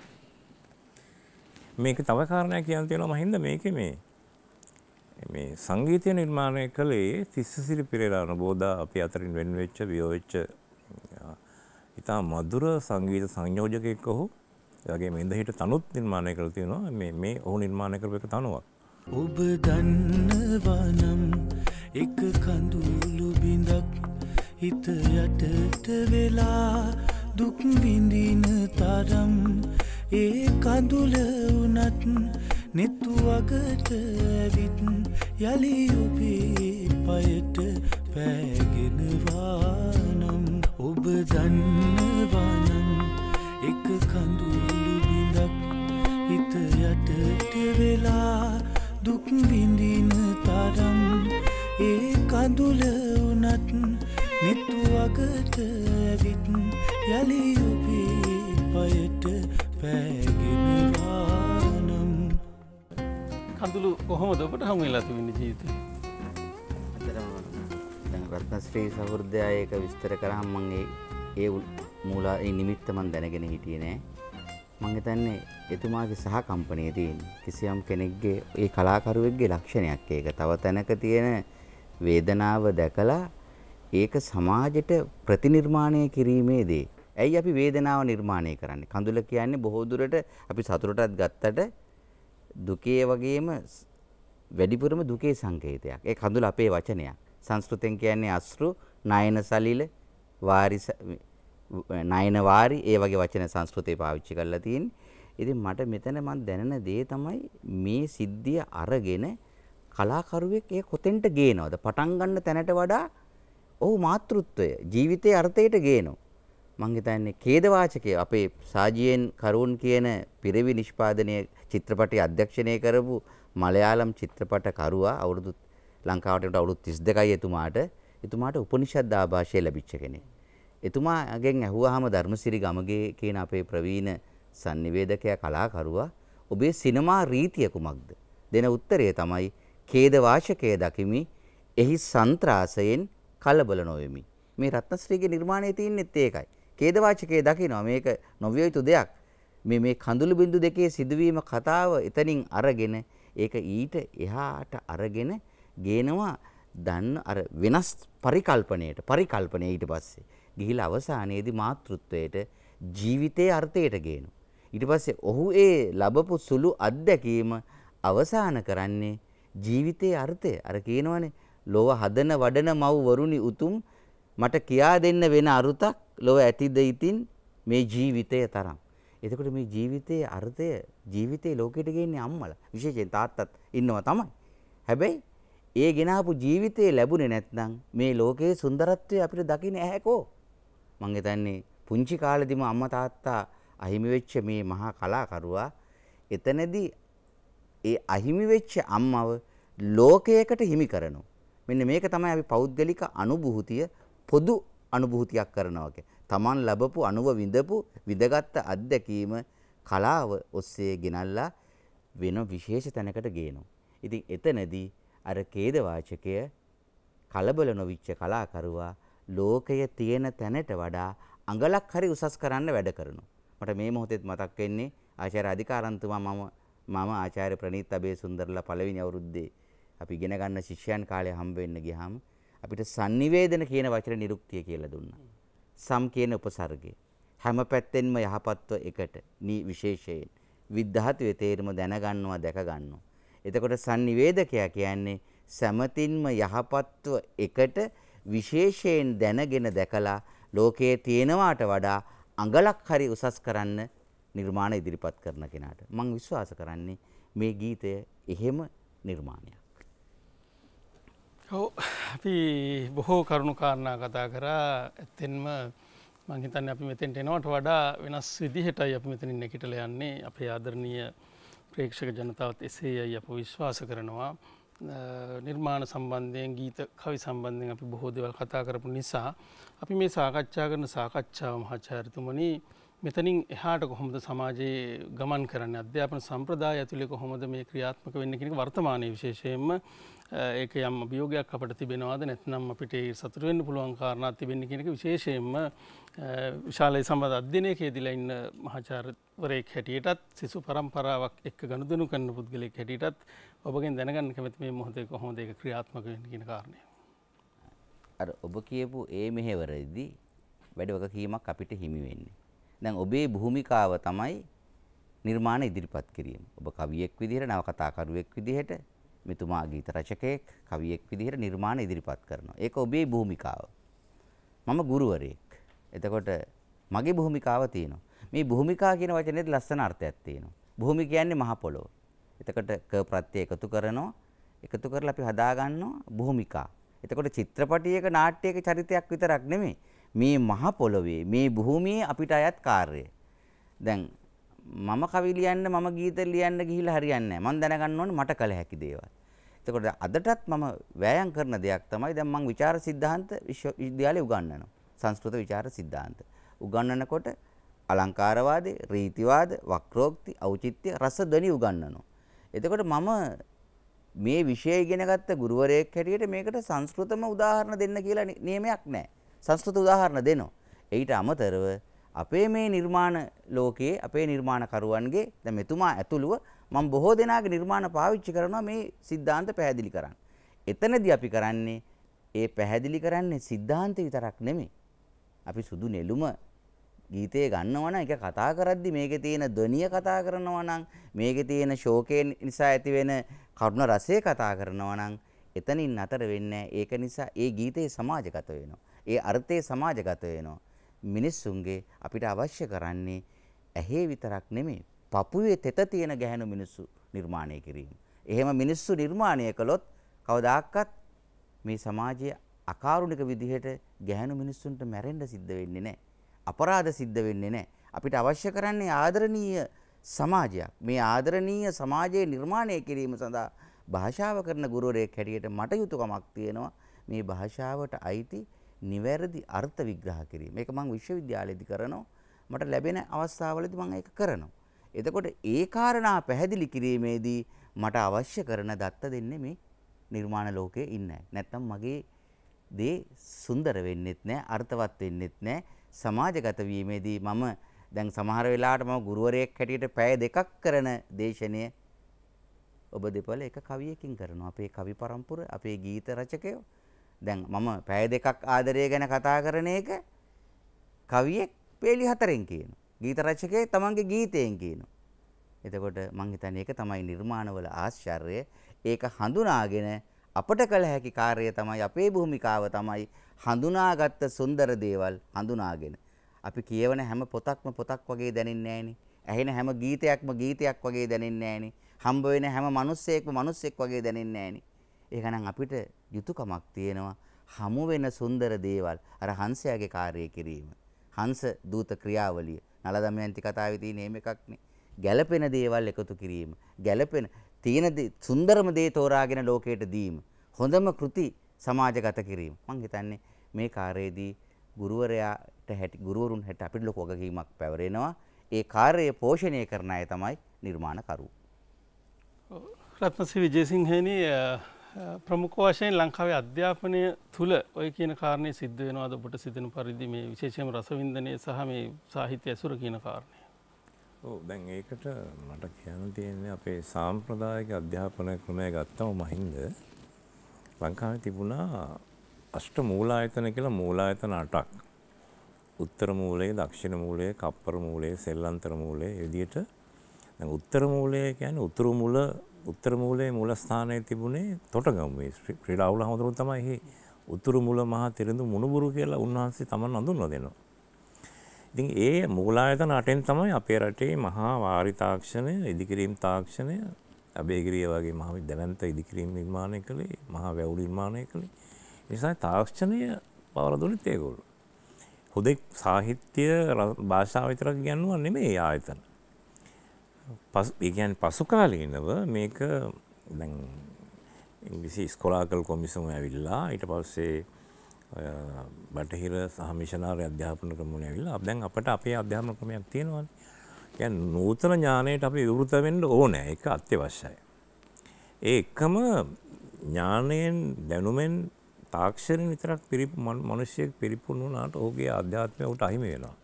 මේක තව කාරණයක් කියන්න තියෙනවා මහින්ද මේකේ මේ මේ සංගීතය නිර්මාණය කළේ තිස්සසිරි පෙරේරා නබෝදා අපි අතරින් වෙන් වෙච්ච වියෝ වෙච්ච ඉතා මధుර සංගීත සංයෝජකයෙක් ඔහු. ඒ වගේම ඉඳහිට තනුත් නිර්මාණය කරලා තියෙනවා. මේ මේ ඔහු නිර්මාණය කරපු එක තනුවක්. ඔබ දන්නවා නම් එක කඳුළු බිඳක් හිත යටට වෙලා දුක් විඳින තරම් ඒ කඳුල වුණත් නෙතු වගට ඇවිත් යලි ඔබේ පයට පෑගෙනවා නම් ඔබ දන්නවා නම් එක කඳුළු බිඳක් හිත යටට වෙලා දුක් විඳින තරම් ඒ කඳුල වුණත් නෙතු වගට ඇවිත් යලි ඔබේ පයට පෑගෙනවා නම්. කඳුළු කොහොමද ඔබට හමු වෙලා තිබෙන්නේ ජීවිතේ? ඇත්තටම දැන් රත්නශ්‍රී සහෘදයා ඒක විස්තර කරාම මම ඒ ඒ මූල ඒ නිමිත්ත මම දැනගෙන හිටියේ නෑ. මම හිතන්නේ එතුමාගේ සහ කම්පණයේ තියෙන කිසියම් කෙනෙක්ගේ ඒ කලාකරුවෙක්ගේ ලක්ෂණයක් ඒක. තව තැනක තියෙන වේදනාව දැකලා ඒක සමාජයට ප්‍රතිනිර්මාණය කිරීමේ දේ. ඇයි අපි වේදනාව නිර්මාණය කරන්නේ? කඳුල කියන්නේ බොහෝ දුරට අපි සතුටටත් ගත්තට දුකේ වගේම වැඩිපුරම දුකේ සංකේතයක්. ඒ කඳුල අපේ වචනයක්. සංස්කෘතෙන් කියන්නේ අශ්රු, නයන සලිල, වාරි නයන වාරි ඒ වගේ වචන සංස්කෘතේ පාවිච්චි කරලා තියෙන්නේ. ඉතින් මට මෙතන මම දැනන දේ තමයි මේ සිද්ධිය අරගෙන කලාකරුවෙක් ඒ කොතෙන්ට ගේනවද? පටන් ගන්න තැනට වඩා ඔහු මාතෘත්වය ජීවිතයේ අර්ථයට ගේනවා. මං හිතන්නේ ඛේදවාචකය අපේ සාජියෙන් කරුන් කියන පිරවි නිෂ්පාදනයේ චිත්‍රපටයේ අධ්‍යක්ෂණය කරපු මලයාලම් චිත්‍රපට කරුවා අවුරුදු ලංකාවට අවුරුදු තිස් දෙකයි එතුමාට එතුමාට උපනිෂද් ආభాෂය ලැබිච්ච කෙනෙක්. එතුමාගෙන් ඇහුවාම ධර්මසිරි ගමගේ කියන අපේ ප්‍රවීණ sannivedakaya කලාකරුවා ඔබේ සිනමා රීතිය කුමක්ද? දෙන උත්තරය තමයි ඛේදවාචකය දකිමි එහි සන්ත්‍රාසයෙන් කලබල නොවෙමි. මේ රත්නශ්‍රීගේ නිර්මාණයේ තියෙන්නේත් ඒකයි. ඛේදවාචකයේ දකිනවා මේක නොවිය යුතු දෙයක්. මේ මේ කඳුළු බිඳු දෙකේ සිදුවීම කතාව එතනින් අරගෙන ඒක ඊට එහාට අරගෙන ගේනවා දන්න අර වෙනස් පරිකල්පනයට පරිකල්පනය ඊට පස්සේ ගිහිලා අවසානයේදී මාතෘත්වයට ජීවිතයේ අර්ථයට ගේනවා. ඊට පස්සේ ඔහු ඒ ලැබපු සුළු අත්දැකීම අවසාන කරන්නේ ජීවිතයේ අර්ථය. අර කියනවනේ ලෝව හදන වඩන මව් වරුනි උතුම් මට කියා දෙන්න වෙන අරුතක් ලොව ඇතිද ඉතින් මේ ජීවිතය තරම්. එතකොට මේ ජීවිතයේ අර්ථය ජීවිතේ ලෝකෙට ගේන්නේ අම්මලා. විශේෂයෙන් තාත්තත් ඉන්නවා තමයි. හැබැයි ඒ ගෙනාපු ජීවිතේ ලැබුණේ නැත්නම් මේ ලෝකයේ සුන්දරත්වය අපිට දකින්න ඇහැකෝ. මං හිතන්නේ පුංචි කාලෙදිම අම්මා තාත්තා අහිමි වෙච්ච මේ මහා කලාකරුවා එතනදී ඒ අහිමි වෙච්ච අම්මව ලෝකයකට හිමි කරනවා. මෙන්න මේක තමයි අපි පෞද්ගලික අනුභූතිය පොදු අනුභූතියක් කරනවා කියන්නේ. Taman ලැබපු අනුව විඳපු විඳගත් අත්දැකීම කලාව ඔස්සේ ගෙනල්ලා වෙන විශේෂ තැනකට ගේනවා. ඉතින් එතනදී අර ඛේදවාචකය කලබල නොවිච්ච කලාකරුවා ලෝකයේ තියෙන තැනට වඩා අඟලක් හරි උසස් කරන්න වැඩ කරනවා. මට මේ මොහොතේත් මතක් වෙන්නේ ආචාර්ය අධිකාරන්තුමා මම මම ආචාර්ය ප්‍රනීත් අබේසුන්දරලා පළවෙනි අවුරුද්දේ අපි ඉගෙන ගන්න ශිෂ්‍යයන් කාලේ හම්බ වෙන්න ගියාම අපිට sannivedana කියන වචන නිරුක්තිය කියලා දුන්නා. සම් කියන උපසර්ගය. හැම පැත්තෙන්ම යහපත්ව එකට නී විශේෂයෙන් විද්ධාතුවේ තේරුම දැනගන්නවා දැක ගන්නවා. එතකොට sannivedakaya කියන්නේ සමතින්ම යහපත්ව එකට විශේෂයෙන් දැනගෙන දැකලා ලෝකයේ තියෙනවාට වඩා අඟලක් හරි උසස් කරන්න නිර්මාණ ඉදිරිපත් කරන කෙනාට. මම විශ්වාස කරන්නේ මේ ගීතය එහෙම නිර්මාණයක්. ඔව් අපි බොහෝ කරුණු කාරණා කතා කරා. ඇත්තෙන්ම මම හිතන්නේ අපි මෙතෙන්ට එනවට වඩා වෙනස් විදිහටයි අපි මෙතනින් නැගිටලා යන්නේ. අපේ ආදරණීය ප්‍රේක්ෂක ජනතාවත් එසේයි අප විශ්වාස කරනවා. නිර්මාණ සම්බන්ධයෙන් ගීත කවි සම්බන්ධයෙන් අපි බොහෝ දේවල් කතා කරපු නිසා අපි මේ සාකච්ඡා කරන සාකච්ඡාව මහාචාර්යතුමනි මෙතනින් එහාට කොහොමද සමාජයේ ගමන් කරන්නේ, අධ්‍යාපන සම්ප්‍රදාය ඇතුලේ කොහොමද මේ ක්‍රියාත්මක වෙන්නේ කියන එක වර්තමානයේ විශේෂයෙන්ම ඒක යම් අභියෝගයක් අපිට තිබෙනවද නැත්නම් අපිට සතුට වෙන්න පුළුවන් කාරණාවක් තිබෙන්නේ කියන එක විශේෂයෙන්ම විශාල සම්බන්ධ අධ්‍යයනයකදීලා ඉන්න මහාචාර්යවරයෙක් හැටියටත් සිසු පරම්පරාවක් එක්ක ගනුදෙනු කරන පුද්ගලයෙක් හැටියටත් ඔබගෙන් දැනගන්න කැමති මේ මොහොතේ කොහොමද ඒක ක්‍රියාත්මක වෙන්නේ කියන කාරණය. අර ඔබ කියපු ඒ මෙහෙවරදී වැඩ වගකීමක් අපිට හිමි වෙන්නේ. දැන් ඔබේ භූමිකාව තමයි නිර්මාණ ඉදිරිපත් කිරීම. ඔබ කවියෙක් විදිහට, නවකතාකරුවෙක් විදිහට, මෙතුමා ගීත රචකයෙක්, කවියෙක් විදිහට නිර්මාණ ඉදිරිපත් කරනවා. ඒක ඔබේ භූමිකාව. මම ගුරුවරයෙක්. එතකොට මගේ භූමිකාව තියෙනවා. මේ භූමිකා කියන වචනේත් ලස්සන අර්ථයක් තියෙනවා. භූමි කියන්නේ මහ පොළොව. එතකොට ක ප්‍රත්‍ය එකතු කරනවා. එකතු කරලා අපි හදා ගන්නවා භූමිකා. එතකොට චිත්‍රපටයක නාට්‍යයක චරිතයක් විතරක් නෙමෙයි. මේ මහ පොළොවේ මේ භූමියේ අපිට අයත් කාර්යය. දැන් මම කවි ලියන්න මම ගීත ලියන්න ගිහිල්ලා හරියන්නේ නැහැ. මම දැනගන්න ඕනේ මට කළ හැකි දේවල්. එතකොට අදටත් මම වෑයම් කරන දෙයක් තමයි දැන් මම විචාර සිද්ධාන්ත විශ්වවිද්‍යාලේ උගන්වනවා. සංස්කෘත විචාර සිද්ධාන්ත. උගන්වනකොට අලංකාරවාදී, රීතිවාද, වක්‍රෝක්ති, ඖචිත්‍ය, රස ධ්වනි උගන්වනවා. එතකොට මම මේ විෂය ඉගෙන ගත්ත ගුරුවරයෙක් හැටියට මේකට සංස්කෘතම උදාහරණ දෙන්න කියලා නියමයක් නැහැ. සංස්කෘත උදාහරණ දෙනවා. ඊට අමතරව අපේ මේ නිර්මාණ ලෝකයේ අපේ නිර්මාණකරුවන්ගේ දැන් මෙතුමා ඇතුළුව මම බොහෝ දෙනාගේ නිර්මාණ පාවිච්චි කරනවා මේ સિદ્ધාන්ත පැහැදිලි කරන්න. එතනදී අපි කරන්නේ ඒ පැහැදිලි කරන්නේ સિદ્ધාන්ත විතරක් නෙමෙයි. අපි සුදු නෙළුම ගීතේ ගන්නවා නම් ඒක කතා කරද්දි මේකේ තියෙන ධ්වනිය කතා කරනවා නම් මේකේ තියෙන ශෝකය නිසා ඇතිවෙන කරුණ රසය කතා කරනවා නම් එතනින් නතර වෙන්නේ ඒක නිසා ඒ ගීතේ සමාජගත වෙනවා. ඒ අර්ථයේ සමාජගත වෙනවා. මිනිස්සුන්ගේ අපිට අවශ්‍ය කරන්නේ ඇහි විතරක් නෙමෙයි පපුවේ තෙත තියෙන ගැහැණු මිනිස්සු නිර්මාණය කිරීම. එහෙම මිනිස්සු නිර්මාණය කළොත් කවදාකවත් මේ සමාජයේ අකාරුණික විදිහට ගැහැණු මිනිස්සුන්ට මැරෙන්න සිද්ධ වෙන්නේ නැහැ. අපරාධ සිද්ධ වෙන්නේ නැහැ. අපිට අවශ්‍ය කරන්නේ ආදරණීය සමාජයක්. මේ ආදරණීය සමාජයේ නිර්මාණය කිරීම සඳහා භාෂාව කරන ගුරුවරයෙක් හැටියට මට යුතුයකමක් තියෙනවා මේ භාෂාවට අයිති නිවැරදි අර්ථ විග්‍රහ කිරීම. මේක මම විශ්වවිද්‍යාලයේදී කරනවා. මට ලැබෙන අවස්ථාවලදී මම ඒක කරනවා. එතකොට ඒ කාරණා පැහැදිලි කිරීමේදී මට අවශ්‍ය කරන දත්ත දෙන්නේ මේ නිර්මාණ ලෝකයේ ඉන්න අය. නැත්තම් මගේ දේ සුන්දර වෙන්නෙත් නැහැ, අර්ථවත් වෙන්නෙත් නැහැ. සමාජගත වීමේදී මම දැන් සමහර වෙලාවට මම ගුරුවරයෙක් හැටියට පැය දෙකක් කරන දේශනය ඔබ දෙපළ එක කවියකින් කරනවා. අපේ කවි පරම්පර, අපේ ගීත රචකයෝ. දැන් මම පැය දෙකක් ආදරය ගැන කතා කරන එක කවියෙක් පේලි හතරෙන් කියනවා. ගීත රචකයෙක් තමන්ගේ ගීතයෙන් කියනවා. එතකොට මං හිතන්නේ ඒක තමයි නිර්මාණවල ආශ්චර්යය. ඒක හඳුනාගෙන අපට කළ හැකි කාර්යය තමයි අපේ භූමිකාව තමයි හඳුනාගත්ත සුන්දර දේවල් හඳුනාගෙන. අපි කියවන හැම පොතක්ම පොතක් වගේ දැනෙන්නේ නැහෙනි. ඇහෙන හැම ගීතයක්ම ගීතයක් වගේ දැනෙන්නේ නැහෙනි. හම්බ වෙන හැම මිනිස්සෙක්ම මිනිස්සෙක් වගේ දැනෙන්නේ නැහෙනි. ඒකනම් අපිට යුතුයකමක් තියෙනවා හමු වෙන සුන්දර දේවල් අර හංසයාගේ කාර්යය කිරීම. හංස දූත ක්‍රියාවලිය. නල දමයන්ති කතාවේ තියෙන මේක එකක්නේ. ගැළපෙන දේවල් එකතු කිරීම. ගැළපෙන තියෙන සුන්දරම දේ තෝරාගෙන ලෝකයට දීම. හොඳම කෘති සමාජගත කිරීම. මම හිතන්නේ මේ කාර්යයේදී ගුරුවරයාට හැටි ගුරුවරුන් හැට අපිට ලොකු වගකීමක් පැවරෙනවා. ඒ කාර්යය පෝෂණය කරන අය තමයි නිර්මාණකරු. රත්නශ්‍රී විජේසිංහනි ප්‍රමුඛ වශයෙන් ලංකාවේ අධ්‍යාපනය තුල ඔය කියන කාරණේ සිද්ධ වෙනවාද ඔබට සිදෙන පරිදි මේ විශේෂයෙන්ම රසවින්දනය සහ මේ සාහිත්‍ය ඇසුර කියන කාරණේ? ඔව් දැන් ඒකට මට කියන්න තියෙන්නේ අපේ සාම්ප්‍රදායික අධ්‍යාපන ක්‍රමය ගත්තම මහින්ද ලංකාවේ තිබුණා අෂ්ට මූලායතන කියලා මූලායතන අටක්. උත්තර මූලය, දක්ෂිණ මූලය, කප්පර මූලය, සෙල්ලන්තර මූලය විදිහට. දැන් උත්තර මූලය කියන්නේ උතුරු මුල උත්තර මූලයේ මූලස්ථානයේ තිබුණේ තොටගම්මේ ක්‍රීඩාවල හොඳම තමයි මේ උතුරු මුල මහා තෙරඳු මුණුබුරු කියලා උන්වහන්සේ තමන් හඳුන්වලා දෙනවා. ඉතින් ඒ මූලායතන අටෙන් තමයි අපේ රටේ මහා වාරි තාක්ෂණය, ඉදිකිරීම් තාක්ෂණය, අබේගිරිය වගේ මහා විද්‍යාවන්ත ඉදිකිරීම් නිර්මාණය කළේ, මහා වැව් නිර්මාණය කළේ. ඒ නිසා තාක්ෂණය පවර දුන්නේ ඒගොල්ලෝ. හුදෙක් සාහිත්‍ය භාෂාව විතරක් කියනවා නෙමෙයි ආයතන. පසු ඒ කියන්නේ පසු කාලීනව මේක දැන් ඉංග්‍රීසි ස්කොලාකල් කොමිසම ඇවිල්ලා ඊට පස්සේ බටහිර සහ මිෂනාරි අධ්‍යාපන ක්‍රමවල ඇවිල්ලා දැන් අපිට අපේ අධ්‍යාපන ක්‍රමයක් තියෙනවානේ. කියන්නේ නූතන ඥානයට අපි විවෘත වෙන්න ඕනේ. ඒක අත්‍යවශ්‍යයි. ඒ එකම ඥානයෙන් දැනුමෙන් තාක්ෂණයෙන් විතරක් පිරිපු මිනිස්සෙක් පිරිපුන් වුණාට ඔහුගේ ආධ්‍යාත්මය උට අහිමි වෙනවා.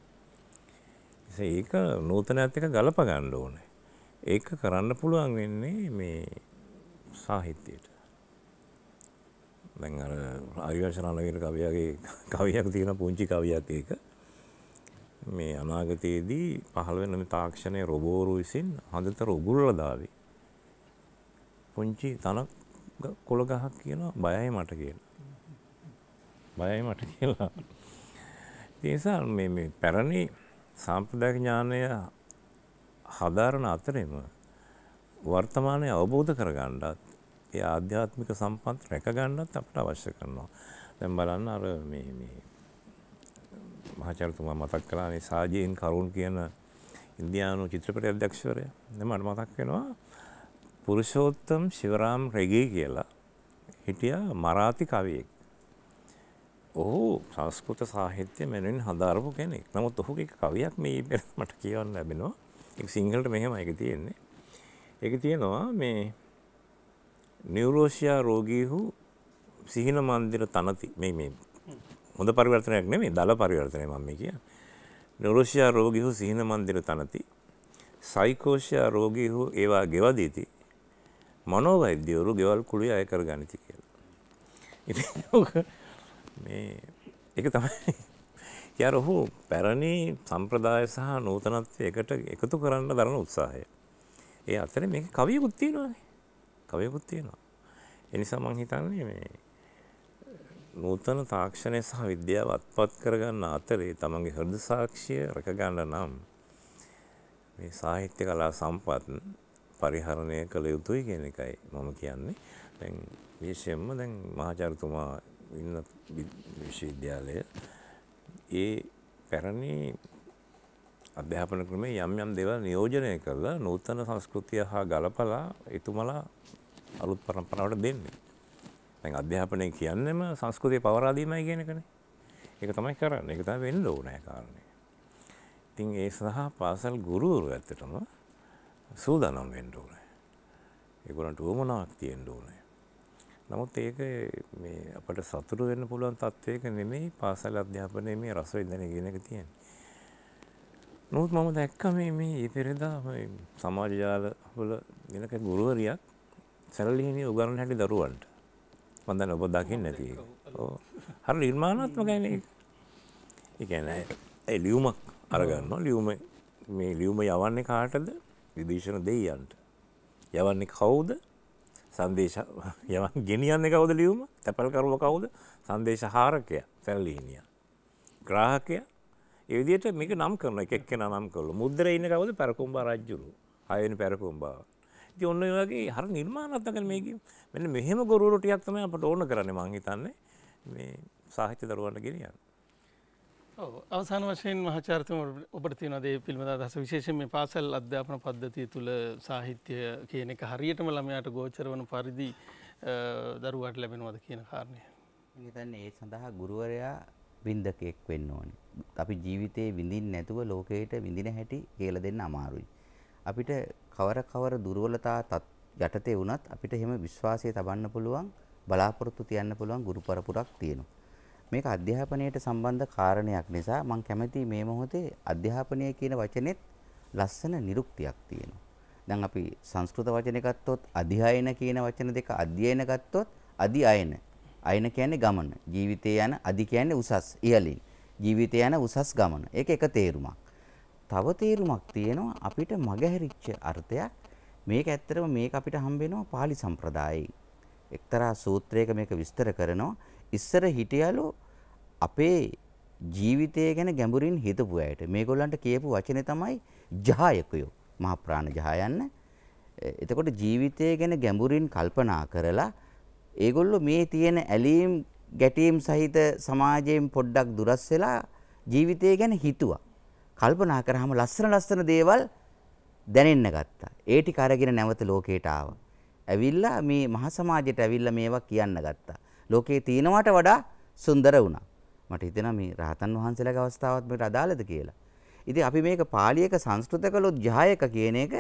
ඒක නූතනයත් එක්ක ගලප ගන්න ඕනේ. ඒක කරන්න පුළුවන් වෙන්නේ මේ සාහිත්‍යයට. දැන් අර ආර්යවංශ රණවීර කවියාගේ කවියක් තියෙන පුංචි කවියක් ඒක. මේ අනාගතයේදී පහළ වෙන මේ තාක්ෂණයේ රොබෝරු විසින් හදතර උගුරලා දාවි. පුංචි තනක් කොළ ගහක් කියනවා බයයි මට කියලා. බයයි මට කියලා. ඒ නිසා මේ මේ පැරණි සාම්ප්‍රදායික ඥානය හදාරන අතරෙම වර්තමානයේ අවබෝධ කරගන්නත් ඒ ආධ්‍යාත්මික සම්පත් රැක ගන්නත් අපට අවශ්‍ය කරනවා. දැන් බලන්න අර මේ මේ මහාචාර්යතුමා මතක් කළා මේ සාජීන් කරුන් කියන ඉන්දියානු චිත්‍රපට අධ්‍යක්ෂවරයා. දැන් මට මතක් වෙනවා පුරුෂෝත්තම් ශිවරාම් රෙගී කියලා හිටියා මරාති කවියෙක්. ඔහු සංස්කෘත සාහිත්‍ය මෙන්න හදාරපු කෙනෙක්. නමුත් ඔහුගේ කවියක් මේ පෙර මට කියවන්න ලැබෙනවා. ඒක සිංහලට මෙහෙම ඒක තියෙන්නේ. ඒක තියෙනවා මේ නියුරෝසියා රෝගීහු සිහින මන්දිර තනති. මේ මේ හොඳ පරිවර්තනයක් නෙමෙයි දල පරිවර්තනය මම මේ කියන්නේ. නියුරෝසියා රෝගීහු සිහින මන්දිර තනති. සයිකෝසියා රෝගීහු ඒවා ගෙවදීති. මනෝවෛද්‍යවරු ගෙවල් කුලිය අය කරගනිති කියලා. ඉතින් මේ ඒක තමයි යාර ඔහු පැරණි සම්ප්‍රදාය සහ නූතනත්වය එකට එකතු කරන්න දරන උත්සාහය. ඒ අතරේ මේක කවියකුත් තියෙනවානේ. කවියකුත් තියෙනවා. ඒ නිසා මම හිතන්නේ මේ නූතන තාක්ෂණය සහ විද්‍යාව අත්පත් කරගන්න අතරේ තමන්ගේ හෘද සාක්ෂිය රැක ගන්න නම් මේ සාහිත්‍ය කලා සම්පත් පරිහරණය කළ යුතුයි කියන එකයි මම කියන්නේ. දැන් විශේෂයෙන්ම දැන් මහාචාර්යතුමා ඉන්න විශ්වවිද්‍යාලය ඒ පැරණි අධ්‍යාපන ක්‍රමයේ යම් යම් දේවල් නියෝජනය කරලා නූතන සංස්කෘතිය හා ගලපලා එතුමලා අලුත් පරම්පරාවට දෙන්නේ. දැන් අධ්‍යාපනය කියන්නේම සංස්කෘතිය පවරා දීමයි කියන එකනේ. ඒක තමයි කරන්නේ. ඒක තමයි වෙන්න ඕනේ කාරණේ. ඉතින් ඒ සඳහා පාසල් ගුරුවරු ඇත්තටම සූදානම් වෙන්න ඕනේ. ඒගොල්ලන්ට උවමනාවක් තියෙන්න ඕනේ. නමුත් ඒක මේ අපිට සතුටු වෙන්න පුළුවන් තත්වයක නෙමෙයි පාසල් අධ්‍යාපනයේ මේ රස විඳින කියන එක තියෙන්නේ. නමුත් මම දැක්ක මේ මේ ඊපෙරදා මේ සමාජ ජාල වල වෙනක ගුරුවරියක් සරලීනිය උගන්වන හැටි දරුවන්ට. මම දැන් ඔබ දකින්න නැති ඒක. ඔව්. හරි නිර්මාණාත්මකයි මේක. ඒ කියන්නේ ඒ ලියුමක් අරගන්නවා. ලියුම මේ ලියුම යවන්නේ කාටද? විදේශන දෙයියන්ට. යවන්නේ කවුද? සංදේශ යවන් ගෙනියන්නේ කවුද ලියුම? තැපල් කරුව කවුද? සංදේශහාරකයා, සරලීනියා. ග්‍රාහකයා. ඒ විදිහට මේක නම් කරන එක එක්කෙනා නම් කළා. මුද්‍රේ ඉන්නේ කවුද? පෙරකුම්බා රජුරු. හයවෙනි පෙරකුම්බා. ඉතින් ඔන්න ඔය වගේ හර නිර්මාණාත්මක මේක මෙන්න මෙහෙම ගුරුවරු ටිකක් තමයි අපට ඕන කරන්නේ මං හිතන්නේ මේ සාහිත්‍ය දරුවන්ට ගෙනියන්න. ඔව් අවසාන වශයෙන් මහාචාර්යතුමා ඔබට තියෙන දේ පිළිබඳව අදහස විශේෂයෙන් මේ පාසල් අධ්‍යාපන පද්ධතිය තුළ සාහිත්‍ය කියන එක හරියටම ළමයාට ගෝචර වන පරිදි දරුවාට ලැබෙනවද කියන කාරණය. මම හිතන්නේ ඒ සඳහා ගුරුවරයා වින්දකෙක් වෙන්න ඕනේ. අපි ජීවිතේ විඳින්න නැතුව ලෝකයට විඳින හැටි කියලා දෙන්න අමාරුයි. අපිට කවර කවර දුර්වලතා යටතේ වුණත් අපිට එහෙම විශ්වාසය තබන්න පුළුවන් බලාපොරොත්තු තියන්න පුළුවන් ගුරු පරපුරක් තියෙනවා. මේක අධ්‍යාපනයට සම්බන්ධ කාරණයක් නිසා මම කැමතියි මේ මොහොතේ අධ්‍යාපනය කියන වචනේත් ලස්සන නිරුක්තියක් තියෙනවා. දැන් අපි සංස්කෘත වචනේ ගත්තොත් අධ්‍යයන කියන වචන දෙක අධ්‍යයන ගත්තොත් අධි අයන. අයන කියන්නේ ගමන. ජීවිතය යන අධි කියන්නේ උසස් ඉහළින්. ජීවිතය යන උසස් ගමන. ඒක එක තේරුමක්. තව තේරුමක් තියෙනවා අපිට මගහැරිච්ච අර්ථයක්. මේක ඇත්තටම මේක අපිට හම්බ වෙනවා පාලි සම්ප්‍රදායේ. එක්තරා සූත්‍රයක මේක විස්තර කරනවා. ඉස්සර හිටියලු අපේ ජීවිතය ගැන ගැඹුරින් හිතපු අයට මේගොල්ලන්ට කියපු වචනේ තමයි ජායකයෝ. මහා ප්‍රාණ ජායන්න. එතකොට ජීවිතය ගැන ගැඹුරින් කල්පනා කරලා ඒගොල්ලෝ මේ තියෙන ඇලීම් ගැටීම් සහිත සමාජයෙන් පොඩ්ඩක් දුරස් වෙලා ජීවිතය ගැන හිතුවා. කල්පනා කරාම ලස්සන ලස්සන දේවල් දැනෙන්න ගත්තා. ඒ ටික අරගෙන නැවත ලෝකයට ආවා. ඇවිල්ලා මේ මහ සමාජයට ඇවිල්ලා මේවා කියන්න ගත්තා. ලෝකේ තියෙනවට වඩා සුන්දර වුණා. මට හිතෙනවා මේ රහතන් වහන්සේලාගේ අවස්ථාවත් මේකට අදාළද කියලා. ඉතින් අපි මේක පාලියක සංස්කෘත කළොත් ධ්‍යායක කියන එක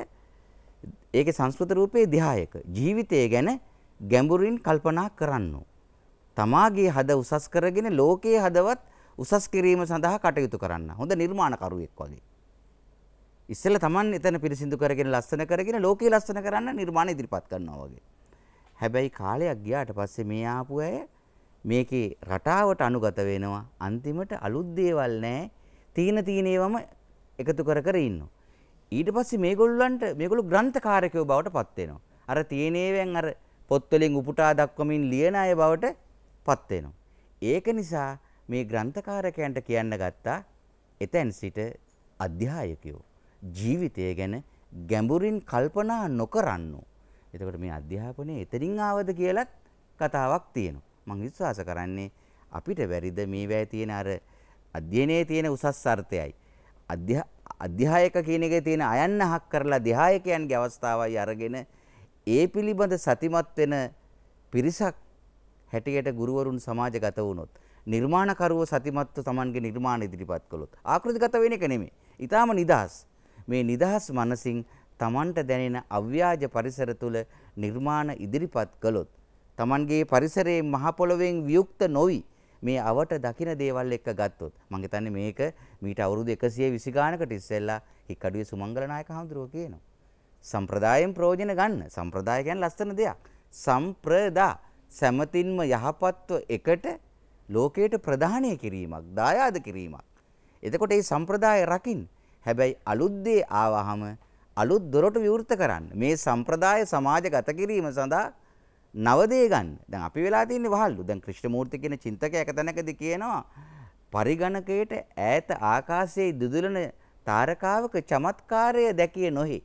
ඒකේ සංස්කෘත රූපේ ධ්‍යායක. ජීවිතය ගැන ගැඹුරින් කල්පනා කරන්න. තමාගේ හද උසස් කරගෙන ලෝකයේ හදවත් උසස් කිරීම සඳහා කටයුතු කරන්න. හොඳ නිර්මාණකරුවෙක් වගේ. ඉස්සෙල්ලා Taman එතන පිරිසිදු කරගෙන ලස්සන කරගෙන ලෝකේ ලස්සන කරන්න නිර්මාණ ඉදිරිපත් කරනවා වගේ. හැබැයි කාලයක් ගියාට පස්සේ මේ ආපු අය මේකේ රටාවට අනුගත වෙනවා. අන්තිමට අලුත් දේවල් නැහැ. තීන තීනේවම එකතු කර කර ඉන්නවා. ඊට පස්සේ මේගොල්ලන්ට මේගොල්ලෝ ග්‍රන්ථකාරකයෝ බවට පත් වෙනවා. අර තීනේවෙන් අර පොත් වලින් උපුටා දක්වමින් ලියන අය බවට පත් වෙනවා. ඒක නිසා මේ ග්‍රන්ථකාරකයන්ට කියන්න ගත්තා එතෙන් සිට අධ්‍යායකයෝ ජීවිතය ගැන ගැඹුරින් කල්පනා නොකරන්නෝ. එතකොට මේ අධ්‍යාපනය එතනින් ආවද කියලත් කතාවක් තියෙනවා. මම විශ්වාස කරන්නේ අපිට වැරිද මේ වැය තියෙන අර අධ්‍යයනයේ තියෙන උසස් අර්ථයයි. අධ්‍යායක කියන එකේ තියෙන අයන්නහක් කරලා ධ්‍යායකයන්ගේ අවස්ථාවයි අරගෙන ඒ පිළිබඳ සතිමත් වෙන පිරිසක් හැටියට ගුරුවරුන් සමාජගත වුණොත් නිර්මාණකරුවෝ සතිමත්ව Tamanගේ නිර්මාණ ඉදිරිපත් කළොත් ආකෘතිගත වෙන එක නෙමෙයි. ඊටාම නිදහස්. මේ නිදහස් මනසින් Tamanට දැනෙන අව්‍යාජ පරිසර තුල නිර්මාණ ඉදිරිපත් කළොත් Tamanගේ පරිසරයේ මහ පොළොවෙන් වියුක්ත නොවි මේ අවට දකින දේවල් එක්ක ගත්තොත් මම හිතන්නේ මේක මීට අවුරුදු එකසිය විසි ගානකට ඉස්සෙල්ලා හික්කඩුවේ සුමංගල නායක හඳුරෝ කියනවා. සම්ප්‍රදායෙන් ප්‍රයෝජන ගන්න. සම්ප්‍රදාය කියන්නේ ලස්සන දෙයක්. සම්ප්‍රදා සමතින්ම යහපත්ව එකට ලෝකයට ප්‍රදානය කිරීමක්, දායාද කිරීමක්. එතකොට මේ සම්ප්‍රදාය රකින්න. හැබැයි අලුත් දේ ආවහම අලුත් දොරටු විවෘත කරන්න. මේ සම්ප්‍රදාය සමාජගත කිරීම සඳහා නව දේ ගන්න. දැන් අපි වෙලා තින්නේ වහල්ලු. දැන් ක්‍රිෂ්ණමූර්ති කියන චින්තකයා එක තැනකදී කියනවා පරිගණකයට ඈත ආකාශයේ දුදුලන තාරකාවක චමත්කාරය දැකිය නොහි.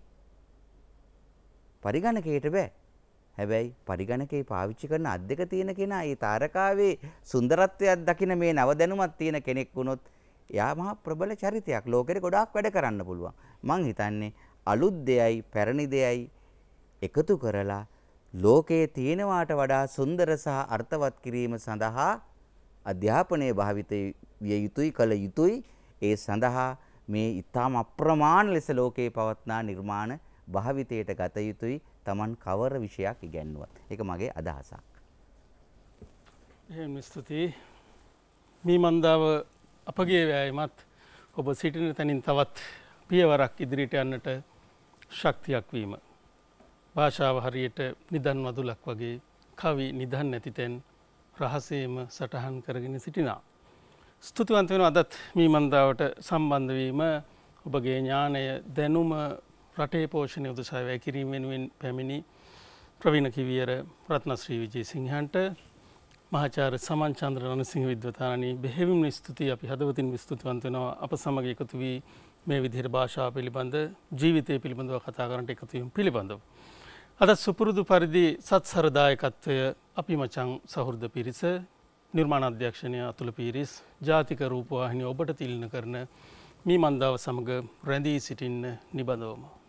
පරිගණකයට බෑ. හැබැයි පරිගණකේ පාවිච්චි කරන අත් දෙක තියෙන කෙනා ඒ තාරකාවේ සුන්දරත්වයක් දකින මේ නව දැනුමක් තියෙන කෙනෙක් වුණොත් එයා මහා ප්‍රබල චරිතයක්. ලෝකෙට ගොඩාක් වැඩ කරන්න පුළුවන්. මං හිතන්නේ අලුත් දෙයයි පැරණි දෙයයි එකතු කරලා ලෝකයේ තියෙනවාට වඩා සුන්දර සහ අර්ථවත් කිරීම සඳහා අධ්‍යාපනයේ භාවිත විය යුතුයි කළ යුතුයි. ඒ සඳහා මේ ඊටාම අප්‍රමාණ ලෙස ලෝකයේ පවත්නා නිර්මාණ භාවිතයට ගත යුතුයි. Taman කවර විෂයක් ඉගෙනුවත්. ඒක මගේ අදහසක්. එහෙනම් ස්තුතියි. මීමන්දාව අපගේ වෑයමත් ඔබ සිටින තැනින් තවත් පියවරක් ඉදිරියට යන්නට ශක්තියක් වීම. භාෂාව හරියට නිදන් වදුලක් වගේ කවි නිදන් නැති තැන් රහසේම සටහන් කරගෙන සිටිනා. ස්තුතිවන්ත වෙනවා අදත් මීමන්දාවට සම්බන්ධ වීම ඔබගේ ඥානය දැනුම රටේ පෝෂණය උදෙසා වැය කිරීම වෙනුවෙන් පැමිණි ප්‍රවීණ කිවියර රත්න ශ්‍රී විජේසිංහන්ට මහාචාර්ය සමන් චන්ද්‍ර රණසිංහ විද්වතානනි බෙහෙවින්ම ස්තුතියි. අපි හදවතින් ස්තුතිවන්ත වෙනවා අප සමග එකතු වී මේ විදිහට භාෂාව පිළිබඳ ජීවිතය පිළිබඳව කතා කරන්නට එකතු වීම පිළිබඳව. අද සුපුරුදු පරිදි සත්සර දායකත්වය අපි මචං සහෘද පිරිස නිර්මාණ අධ්‍යක්ෂණය අතුල පීරිස් ජාතික රූපවාහිනිය ඔබට තිළින කරන මීමන්දාව සමග රැඳී සිටින්න නිබඳවම